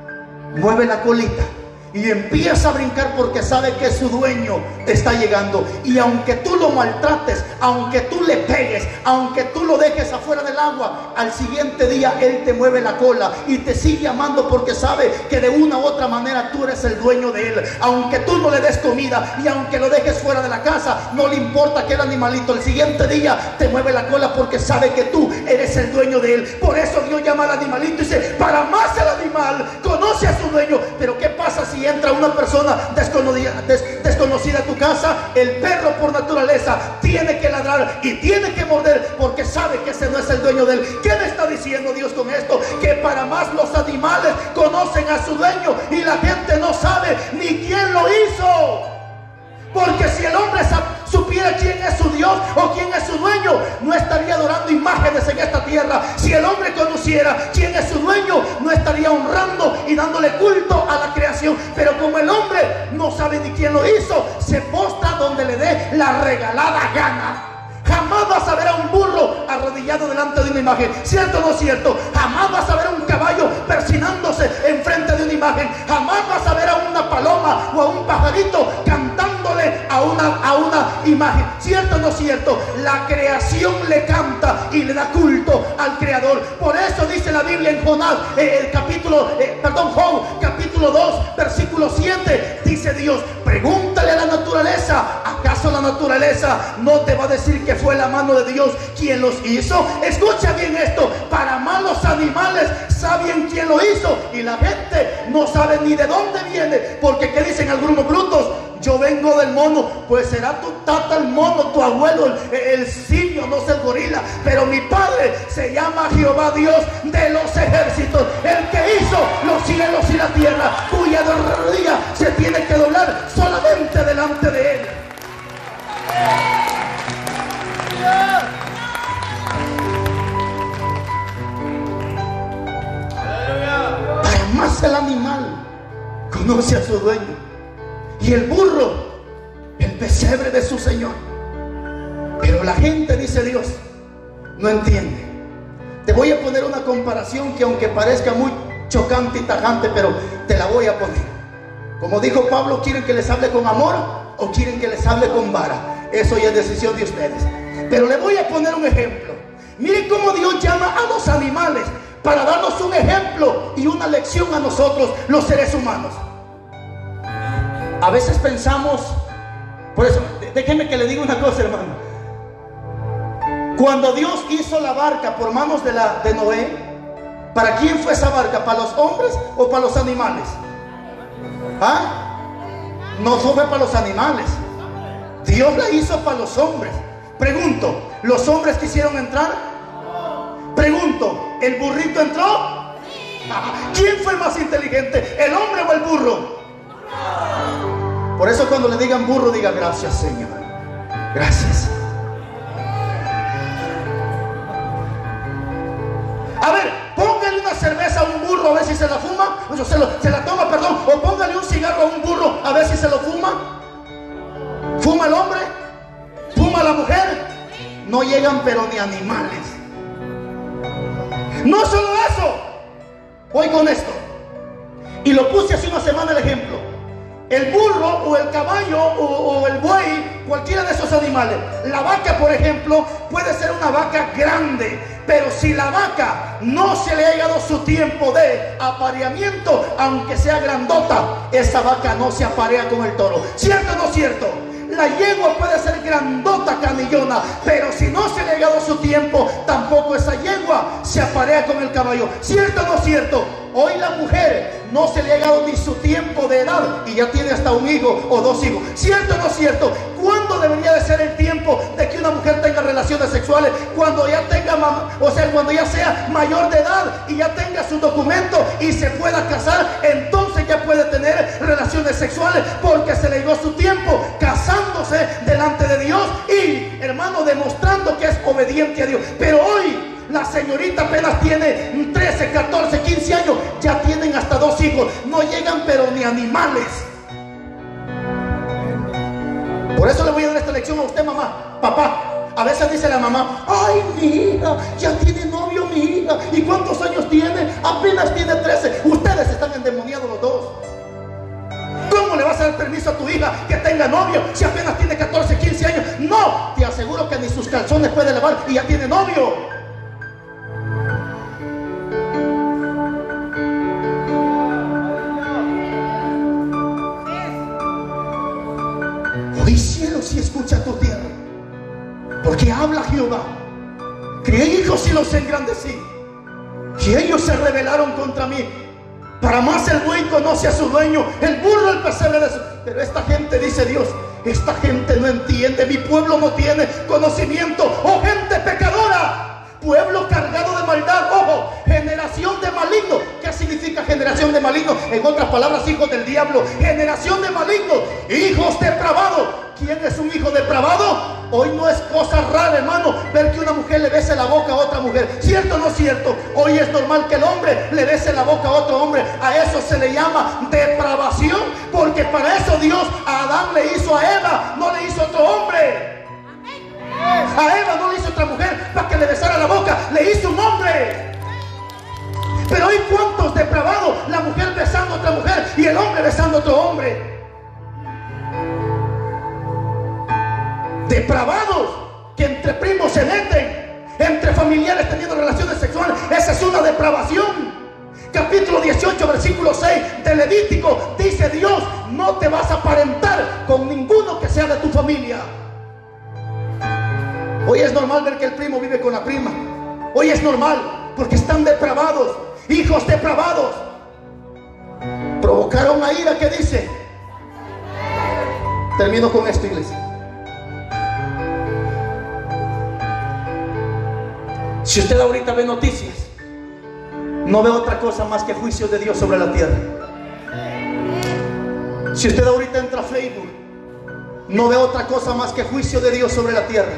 mueve la colita y empieza a brincar porque sabe que su dueño está llegando. Y aunque tú lo maltrates, aunque tú le pegues, aunque tú lo dejes afuera del agua, al siguiente día él te mueve la cola y te sigue amando porque sabe que de una u otra manera tú eres el dueño de él. Aunque tú no le des comida y aunque lo dejes fuera de la casa, no le importa aquel animalito, el siguiente día te mueve la cola porque sabe que tú eres el dueño de él. Por eso Dios llama al animalito y dice: para más, el animal conoce a su dueño. Pero ¿qué pasa si entra una persona desconocida, des, desconocida a tu casa? El perro por naturaleza tiene que ladrar y tiene que morder porque sabe que ese no es el dueño de él. ¿Qué me está diciendo Dios con esto? Que para más los animales conocen a su dueño y la gente no sabe ni quién lo hizo. Porque si el hombre supiera quién es su Dios o quién es su dueño, no estaría adorando imágenes en esta tierra. Si el hombre conociera quién es su dueño, no estaría honrando y dándole culto a la creación. Pero como el hombre no sabe ni quién lo hizo, se postra donde le dé la regalada gana. Jamás vas a ver a un burro arrodillado delante de una imagen, ¿cierto o no cierto? Jamás vas a ver a un caballo persinándose enfrente de una imagen. Jamás vas a ver a una paloma o a un pajarito cantándole a una, a una imagen, ¿cierto o no cierto? La creación le canta y le da culto al Creador. Por eso dice la Biblia en Jonás, eh, el capítulo, eh, perdón, Job, capítulo dos, versículo siete, dice Dios: pregúntale a la naturaleza, ¿acaso la naturaleza no te va a decir que fue la mano de Dios quien los hizo? Escucha bien esto: para más los animales saben quién lo hizo y la gente no sabe ni de dónde viene. Porque ¿qué dicen algunos brutos? Yo vengo del mono. Pues será tu tata el mono, tu abuelo el, el simio, no sé, el gorila. Pero mi padre se llama Jehová Dios de los ejércitos, el que hizo los cielos y la tierra, cuya rodilla se tiene que doblar solamente delante de él. Para más el animal conoce a su dueño y el burro el pesebre de su señor. Pero la gente, dice Dios, no entiende. Te voy a poner una comparación que aunque parezca muy chocante y tajante, pero te la voy a poner. Como dijo Pablo, ¿quieren que les hable con amor o quieren que les hable con vara? Eso ya es decisión de ustedes. Pero le voy a poner un ejemplo. Miren cómo Dios llama a los animales para darnos un ejemplo y una lección a nosotros, los seres humanos. A veces pensamos, por eso, déjeme que le diga una cosa, hermano. Cuando Dios hizo la barca por manos de, la, de Noé, ¿para quién fue esa barca? ¿Para los hombres o para los animales? ¿Ah? No fue para los animales. Dios la hizo para los hombres. Pregunto, ¿los hombres quisieron entrar? Pregunto, ¿el burrito entró? ¿Quién fue más inteligente, el hombre o el burro? Por eso cuando le digan burro, diga gracias, Señor. Gracias. A ver, póngale una cerveza a un burro a ver si se la fuma, o se, lo, se la toma, perdón. O póngale un cigarro a un burro a ver si se lo fuma. ¿Fuma el hombre? ¿Fuma la mujer? No llegan pero ni animales. No solo eso, voy con esto. Y lo puse hace una semana el ejemplo. El burro o el caballo o, o el buey, cualquiera de esos animales. La vaca, por ejemplo, puede ser una vaca grande, pero si la vaca no se le ha llegado su tiempo de apareamiento, aunque sea grandota, esa vaca no se aparea con el toro. ¿Cierto o no cierto? La yegua puede ser grandota, canillona, pero si no se le ha llegado su tiempo, tampoco esa yegua se aparea con el caballo. ¿Cierto o no cierto? Hoy la mujer no se le ha llegado ni su tiempo de edad y ya tiene hasta un hijo o dos hijos. ¿Cierto o no cierto? ¿Cuándo debería de ser el tiempo de que una mujer tenga relaciones sexuales? Cuando ya tenga, o sea, cuando ya sea mayor de edad y ya tenga su documento y se pueda casar, entonces ya puede tener relaciones sexuales porque se le llegó su tiempo, casándose delante de Dios y, hermano, demostrando que es obediente a Dios. Pero hoy la señorita apenas tiene trece, catorce, quince años, ya tienen hasta dos hijos, no llegan pero ni animales. Por eso le voy a dar esta lección a usted, mamá, papá. A veces dice la mamá: ay, mi hija, ya tiene novio mi hija. ¿Y cuántos años tiene? Apenas tiene trece. Ustedes están endemoniados los dos. ¿Cómo le vas a dar permiso a tu hija que tenga novio si apenas tiene catorce, quince años? No, te aseguro que ni sus calzones puede lavar y ya tiene novio. Hoy cielo, si escucha tu tierra, porque habla Jehová: crié hijos y los engrandecí, y ellos se rebelaron contra mí. Para más el buey conoce a su dueño, el burro el pesebre de su... Pero esta gente, dice Dios, esta gente no entiende, mi pueblo no tiene conocimiento. Oh, gente pecadora, pueblo cargado de maldad, ojo, generación de maligno. ¿Qué significa generación de maligno? En otras palabras, hijos del diablo. Generación de maligno, hijos depravados. ¿Quién es un hijo depravado? Hoy no es cosa rara, hermano, ver que una mujer le bese la boca a otra mujer. ¿Cierto o no cierto? Hoy es normal que el hombre le bese la boca a otro hombre. A eso se le llama depravación, porque para eso Dios a Adán le hizo a Eva, no le hizo a otro hombre. A Eva no le hizo otra mujer para que le besara la boca, le hizo un hombre. Pero hoy cuántos depravados, la mujer besando a otra mujer y el hombre besando a otro hombre. Depravados, que entre primos se meten, entre familiares teniendo relaciones sexuales. Esa es una depravación. Capítulo dieciocho, versículo seis de Levítico, dice Dios: no te vas a aparentar con ninguno que sea de tu familia. Hoy es normal ver que el primo vive con la prima. Hoy es normal porque están depravados, hijos depravados. Provocaron una ira que dice... Termino con esto, iglesia. Si usted ahorita ve noticias, no ve otra cosa más que juicio de Dios sobre la tierra. Si usted ahorita entra a Facebook, no ve otra cosa más que juicio de Dios sobre la tierra.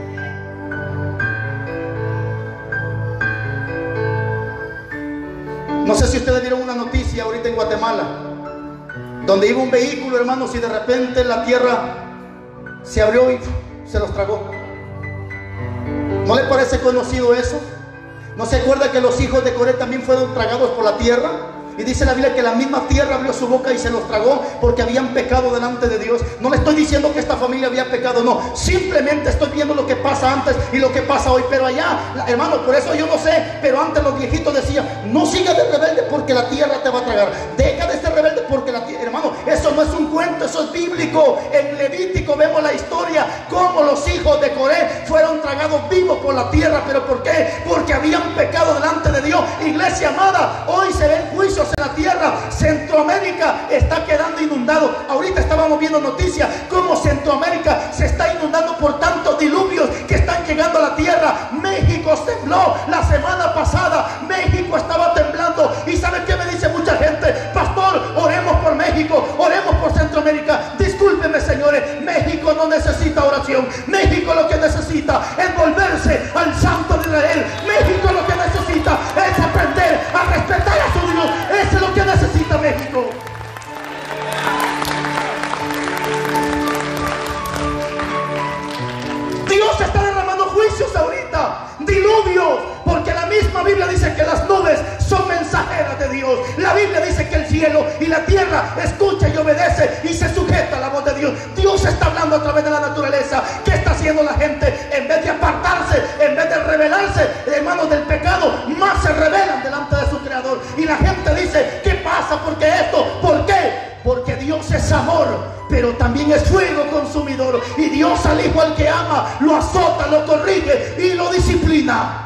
No sé si ustedes vieron una noticia ahorita en Guatemala, donde iba un vehículo, hermanos, y de repente la tierra se abrió y se los tragó. ¿No le parece conocido eso? ¿No se acuerda que los hijos de Coré también fueron tragados por la tierra? Y dice la Biblia que la misma tierra abrió su boca y se los tragó porque habían pecado delante de Dios. No le estoy diciendo que esta familia había pecado, no. Simplemente estoy viendo lo que pasa antes y lo que pasa hoy. Pero allá, hermano, por eso yo no sé, pero antes los viejitos decían: no sigas de rebelde porque la tierra te va a tragar. Deja de ser rebelde porque la tierra... Hermano, eso no es un cuento, eso es bíblico. En Levítico vemos la historia, cómo los hijos de Coré fueron tragados vivos por la tierra. ¿Pero por qué? Porque habían pecado delante de Dios. Iglesia amada, hoy se ven juicios en la tierra. Centroamérica está quedando inundado. Ahorita estábamos viendo noticias cómo Centroamérica se está inundando por tantos diluvios que están llegando a la tierra. México México tembló la semana pasada. México estaba temblando. ¿Y sabe qué me dice mucha gente? Pastor, oremos por México, oremos por Centroamérica. Discúlpeme, señores, México no necesita oración. México lo que necesita es volverse al Santo de Israel. México lo que necesita es aprender a respetar a su Dios. Eso es lo que necesita México. Dios está derramando juicios ahorita, diluvios, porque la misma Biblia dice que las nubes son mensajeras de Dios. La Biblia dice que el cielo y la tierra escucha y obedece y se sujeta a la voz de Dios. Dios está hablando a través de la naturaleza. ¿Qué está haciendo la gente? En vez de apartarse, en vez de rebelarse en manos del pecado, más se rebelan delante de su Creador. Y la gente dice, ¿qué pasa? ¿Por qué esto? ¿Por qué? Porque Dios es amor, pero también es fuego consumidor. Y Dios al hijo al que ama lo azota, lo corrige y lo disciplina.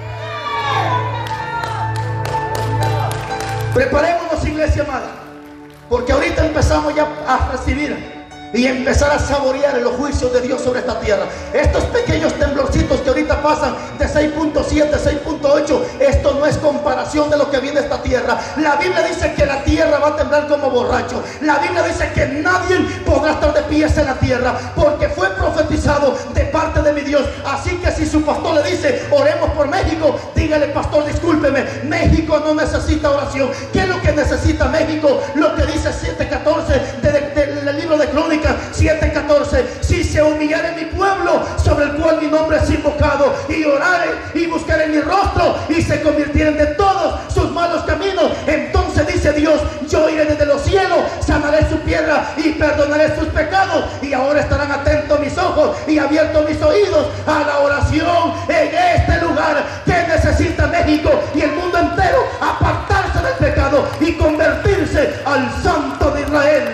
Preparémonos, iglesia amada, porque ahorita empezamos ya a recibir y empezar a saborear los juicios de Dios sobre esta tierra. Estos pequeños temblorcitos que ahorita pasan de seis punto siete, seis punto ocho, esto no es comparación de lo que viene esta tierra. La Biblia dice que la tierra va a temblar como borracho. La Biblia dice que nadie podrá estar de pies en la tierra, porque fue profetizado de parte de mi Dios. Así que si su pastor le dice, oremos por México, dígale, pastor, discúlpeme, México no necesita oración. ¿Qué es lo que necesita México? Lo que dice siete catorce del libro de Crónicas siete catorce: si se humillare mi pueblo, sobre el cual mi nombre es invocado, y orare y buscare mi rostro, y se convirtieren de todos sus malos caminos, entonces dice Dios, yo iré desde los cielos, sanaré su piedra y perdonaré sus pecados. Y ahora estarán atentos mis ojos y abiertos mis oídos a la oración en este lugar. Que necesita México y el mundo entero? Apartarse del pecado y convertirse al Santo de Israel.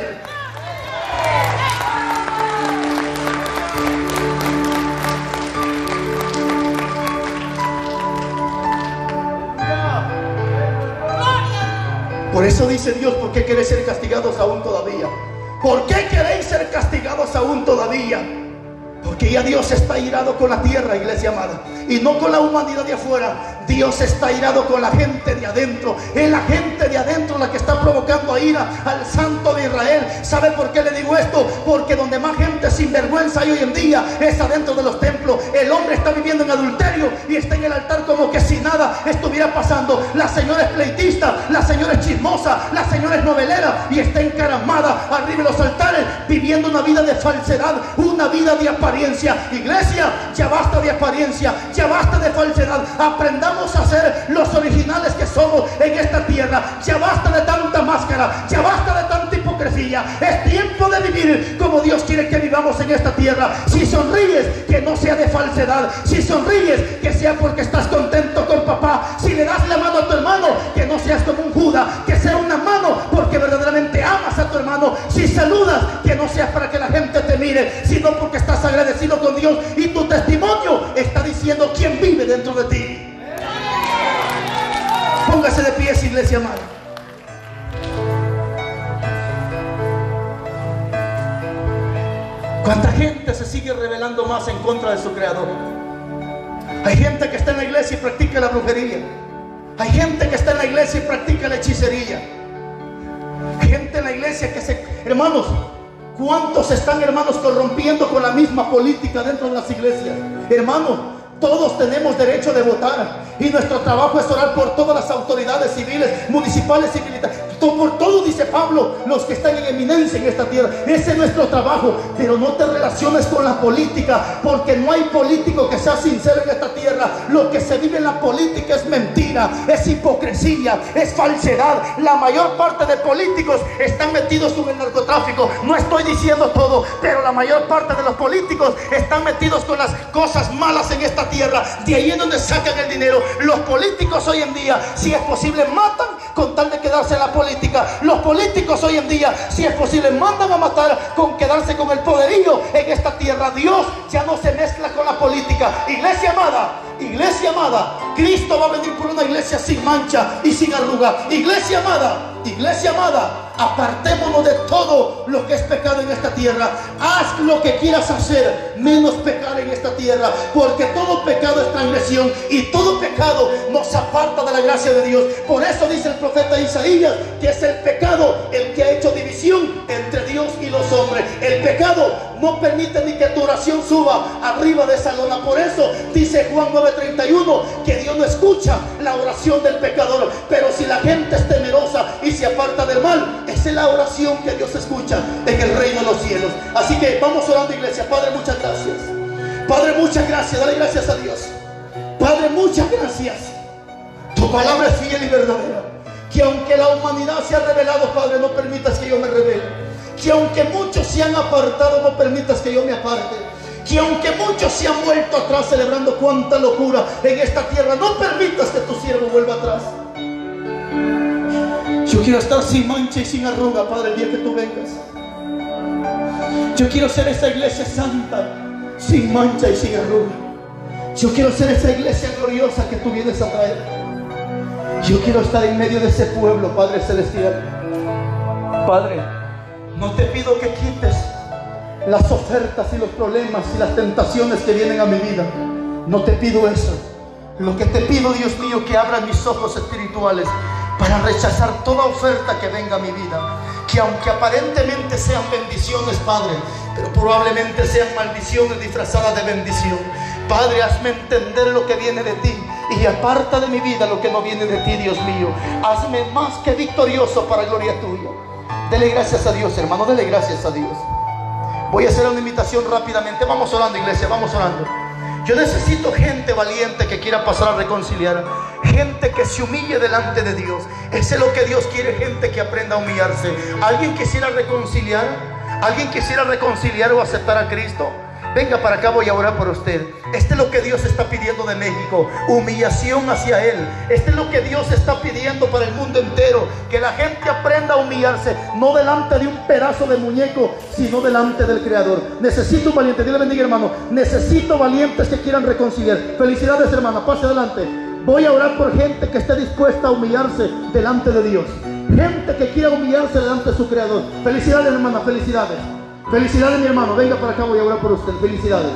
Por eso dice Dios, ¿por qué queréis ser castigados aún todavía? ¿Por qué queréis ser castigados aún todavía? Porque ya Dios está irado con la tierra, iglesia amada, y no con la humanidad de afuera. Dios está irado con la gente de adentro. Es la gente de adentro la que está provocando ira al Santo de Israel. ¿Sabe por qué le digo esto? Porque donde más gente sin vergüenza hay hoy en día es adentro de los templos. El hombre está viviendo en adulterio y está en el altar como que si nada estuviera pasando. La señora es pleitista, la señora es chismosa, la señora es novelera y está encaramada arriba de los altares viviendo una vida de falsedad, una vida de apariencia. Iglesia, ya basta de apariencia, ya basta de falsedad. Aprendamos a ser los originales que somos en esta tierra. Ya basta de tanta máscara, ya basta de tanta hipocresía. Es tiempo de vivir como Dios quiere que vivamos en esta tierra. Si sonríes, que no sea de falsedad. Si sonríes, que sea porque estás contento con papá. Si le das la mano a tu hermano, que no seas como un Judas, que sea una mano porque verdaderamente amas a tu hermano. Si saludas, que no seas para que la gente te mire, sino porque estás agradecido con Dios y tu testimonio está diciendo quién vive dentro de ti. Póngase de pies, iglesia amada. ¿Cuánta gente se sigue rebelando más en contra de su Creador? Hay gente que está en la iglesia y practica la brujería. Hay gente que está en la iglesia y practica la hechicería. Hay gente en la iglesia que se... Hermanos, ¿cuántos están, hermanos, corrompiendo con la misma política dentro de las iglesias? Hermanos, todos tenemos derecho de votar y nuestro trabajo es orar por todas las autoridades civiles, municipales y militares. Por todo, dice Pablo, los que están en eminencia en esta tierra. Ese es nuestro trabajo. Pero no te relaciones con la política, porque no hay político que sea sincero en esta tierra. Lo que se vive en la política es mentira, es hipocresía, es falsedad. La mayor parte de políticos están metidos con el narcotráfico. No estoy diciendo todo, pero la mayor parte de los políticos están metidos con las cosas malas en esta tierra. De ahí es donde sacan el dinero. Los políticos hoy en día, si es posible, matan con tal de quedarse en la política. Los políticos hoy en día, si es posible, mandan a matar con quedarse con el poderío en esta tierra. Dios ya no se mezcla con la política. Iglesia amada, iglesia amada, Cristo va a venir por una iglesia sin mancha y sin arruga. Iglesia amada, iglesia amada, apartémonos de todo lo que es pecado en esta tierra. Haz lo que quieras hacer, menos pecar en esta tierra, porque todo pecado es transgresión y todo pecado nos aparta de la gracia de Dios. Por eso dice el profeta Isaías que es el pecado el que ha hecho división entre Dios y los hombres. El pecado no permite ni que tu oración suba arriba de esa lona. Por eso dice Juan nueve treinta y uno que Dios no escucha la oración del pecador, pero si la gente es temerosa y se aparta del mal, esa es la oración que Dios escucha en el reino de los cielos. Así que vamos orando, iglesia. Padre, muchas gracias. Padre, muchas gracias. Dale gracias a Dios. Padre, muchas gracias. Tu palabra es fiel y verdadera. Que aunque la humanidad se ha revelado, Padre, no permitas que yo me revele. Que aunque muchos se han apartado, no permitas que yo me aparte. Que aunque muchos se han vuelto atrás celebrando cuánta locura en esta tierra, no permitas que tu siervo vuelva atrás. Yo quiero estar sin mancha y sin arruga, Padre, el día que tú vengas. Yo quiero ser esa iglesia santa, sin mancha y sin arruga. Yo quiero ser esa iglesia gloriosa que tú vienes a traer. Yo quiero estar en medio de ese pueblo, Padre celestial. Padre, no te pido que quites las ofertas y los problemas y las tentaciones que vienen a mi vida. No te pido eso. Lo que te pido, Dios mío, que abra mis ojos espirituales para rechazar toda oferta que venga a mi vida, que aunque aparentemente sean bendiciones, Padre, pero probablemente sean maldiciones disfrazadas de bendición. Padre, hazme entender lo que viene de ti y aparta de mi vida lo que no viene de ti, Dios mío. Hazme más que victorioso para gloria tuya. Dele gracias a Dios, hermano, dele gracias a Dios. Voy a hacer una invitación rápidamente. Vamos orando, iglesia, vamos orando. Yo necesito gente valiente que quiera pasar a reconciliar, gente que se humille delante de Dios. Ese es lo que Dios quiere, gente que aprenda a humillarse. ¿Alguien quisiera reconciliar? ¿Alguien quisiera reconciliar o aceptar a Cristo? Venga para acá, voy a orar por usted. Este es lo que Dios está pidiendo de México, humillación hacia Él. Este es lo que Dios está pidiendo para el mundo entero, que la gente aprenda a humillarse, no delante de un pedazo de muñeco, sino delante del Creador. Necesito un valiente, Dios le bendiga, hermano. Necesito valientes que quieran reconciliar. Felicidades, hermana, pase adelante. Voy a orar por gente que esté dispuesta a humillarse delante de Dios, gente que quiera humillarse delante de su Creador. Felicidades, hermana, felicidades. Felicidades, mi hermano, venga para acá, voy a orar por usted. Felicidades.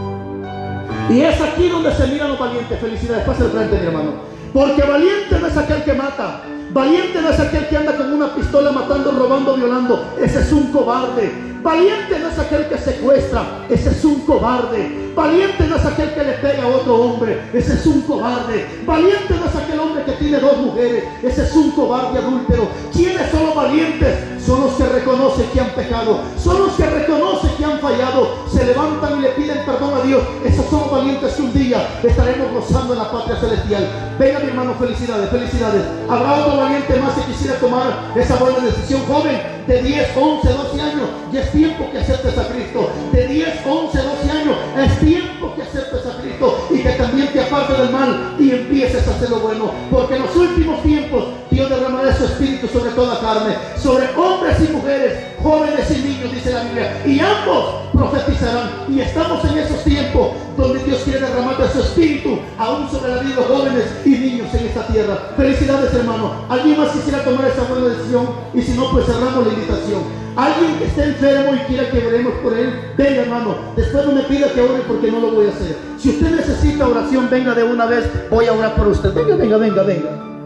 Y es aquí donde se miran los valientes. Felicidades, pase al frente, mi hermano. Porque valiente no es aquel que mata, valiente no es aquel que anda con una pistola matando, robando, violando. Ese es un cobarde. Valiente no es aquel que secuestra. Ese es un cobarde. Valiente no es aquel que le pega a otro hombre. Ese es un cobarde. Valiente no es aquel hombre que tiene dos mujeres. Ese es un cobarde adúltero. ¿Quiénes son los valientes? Son los que reconocen que han pecado, son los que reconocen que han fallado, se levantan y le piden perdón a Dios. Esos son valientes que un día estaremos gozando en la patria celestial. Venga, mi hermano, felicidades, felicidades. Habrá otro valiente más que quisiera tomar esa buena decisión. Joven de diez, once, doce años, ya es tiempo que aceptes a Cristo. De diez, once, doce años, es tiempo que aceptes a Cristo y que también te apartes del mal y empieces a hacer lo bueno, porque en los últimos tiempos Dios derramará su espíritu sobre toda carne, sobre hombres y mujeres, jóvenes y niños, dice la Biblia, y ambos profetizarán. Y estamos en esos tiempos donde Dios quiere derramar de su espíritu aún sobre la vida de los jóvenes y niños en esta tierra. Felicidades, hermano. ¿Alguien más quisiera tomar esa buena decisión? Y si no, pues cerramos la invitación. Alguien que esté enfermo y quiera que oremos por él, venga, hermano. Después no me pida que ore porque no lo voy a hacer. Si usted necesita oración, venga de una vez. Voy a orar por usted. Venga, venga, venga, venga.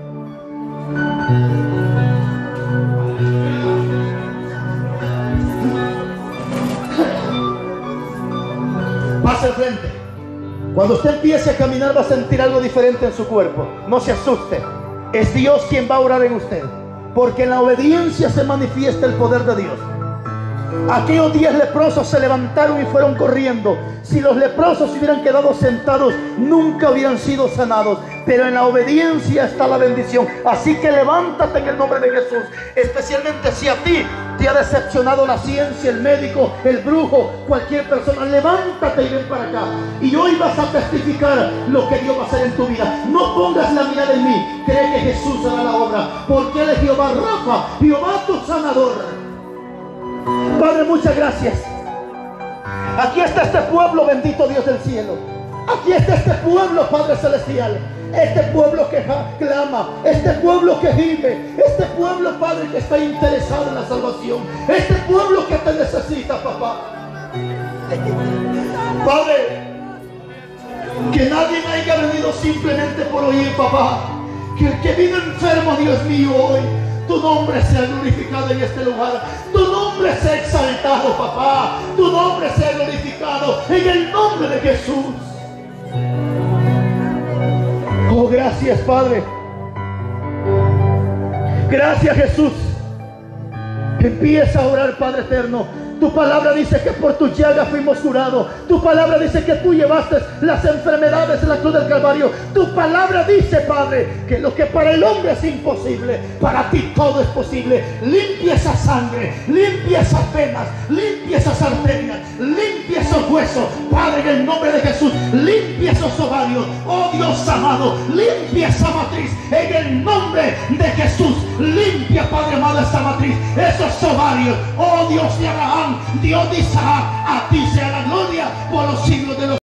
Pase al frente. Cuando usted empiece a caminar va a sentir algo diferente en su cuerpo. No se asuste. Es Dios quien va a orar en usted, porque en la obediencia se manifiesta el poder de Dios. Aquellos diez leprosos se levantaron y fueron corriendo. Si los leprosos hubieran quedado sentados, nunca hubieran sido sanados. Pero en la obediencia está la bendición. Así que levántate en el nombre de Jesús. Especialmente si a ti te ha decepcionado la ciencia, el médico, el brujo, cualquier persona, levántate y ven para acá. Y hoy vas a testificar lo que Dios va a hacer en tu vida. No pongas la mirada en mí. Cree que Jesús hará la obra, porque Él es Jehová Rafa, Jehová tu sanador. Padre, muchas gracias. Aquí está este pueblo, bendito Dios del cielo. Aquí está este pueblo, Padre celestial. este pueblo que clama, este pueblo que gime, este pueblo, Padre, que está interesado en la salvación, este pueblo que te necesita, papá. Padre, que nadie haya venido simplemente por oír, papá. Que el que vino enfermo, Dios mío, hoy tu nombre sea glorificado en este lugar. Tu nombre sea exaltado, papá. Tu nombre sea glorificado en el nombre de Jesús. Oh, gracias, Padre. Gracias, Jesús. Empieza a orar, Padre eterno. Tu palabra dice que por tu llaga fuimos curados. Tu palabra dice que tú llevaste las enfermedades en la cruz del Calvario. Tu palabra dice, Padre, que lo que para el hombre es imposible, para ti todo es posible. Limpia esa sangre, limpia esas venas, limpia esas arterias, limpia esos huesos, Padre, en el nombre de Jesús. Limpia esos ovarios, oh Dios amado. Limpia esa matriz en el nombre de Jesús. Limpia, Padre amado, esa matriz, esos ovarios, oh Dios de Abraham, Dios de Isaac. A ti sea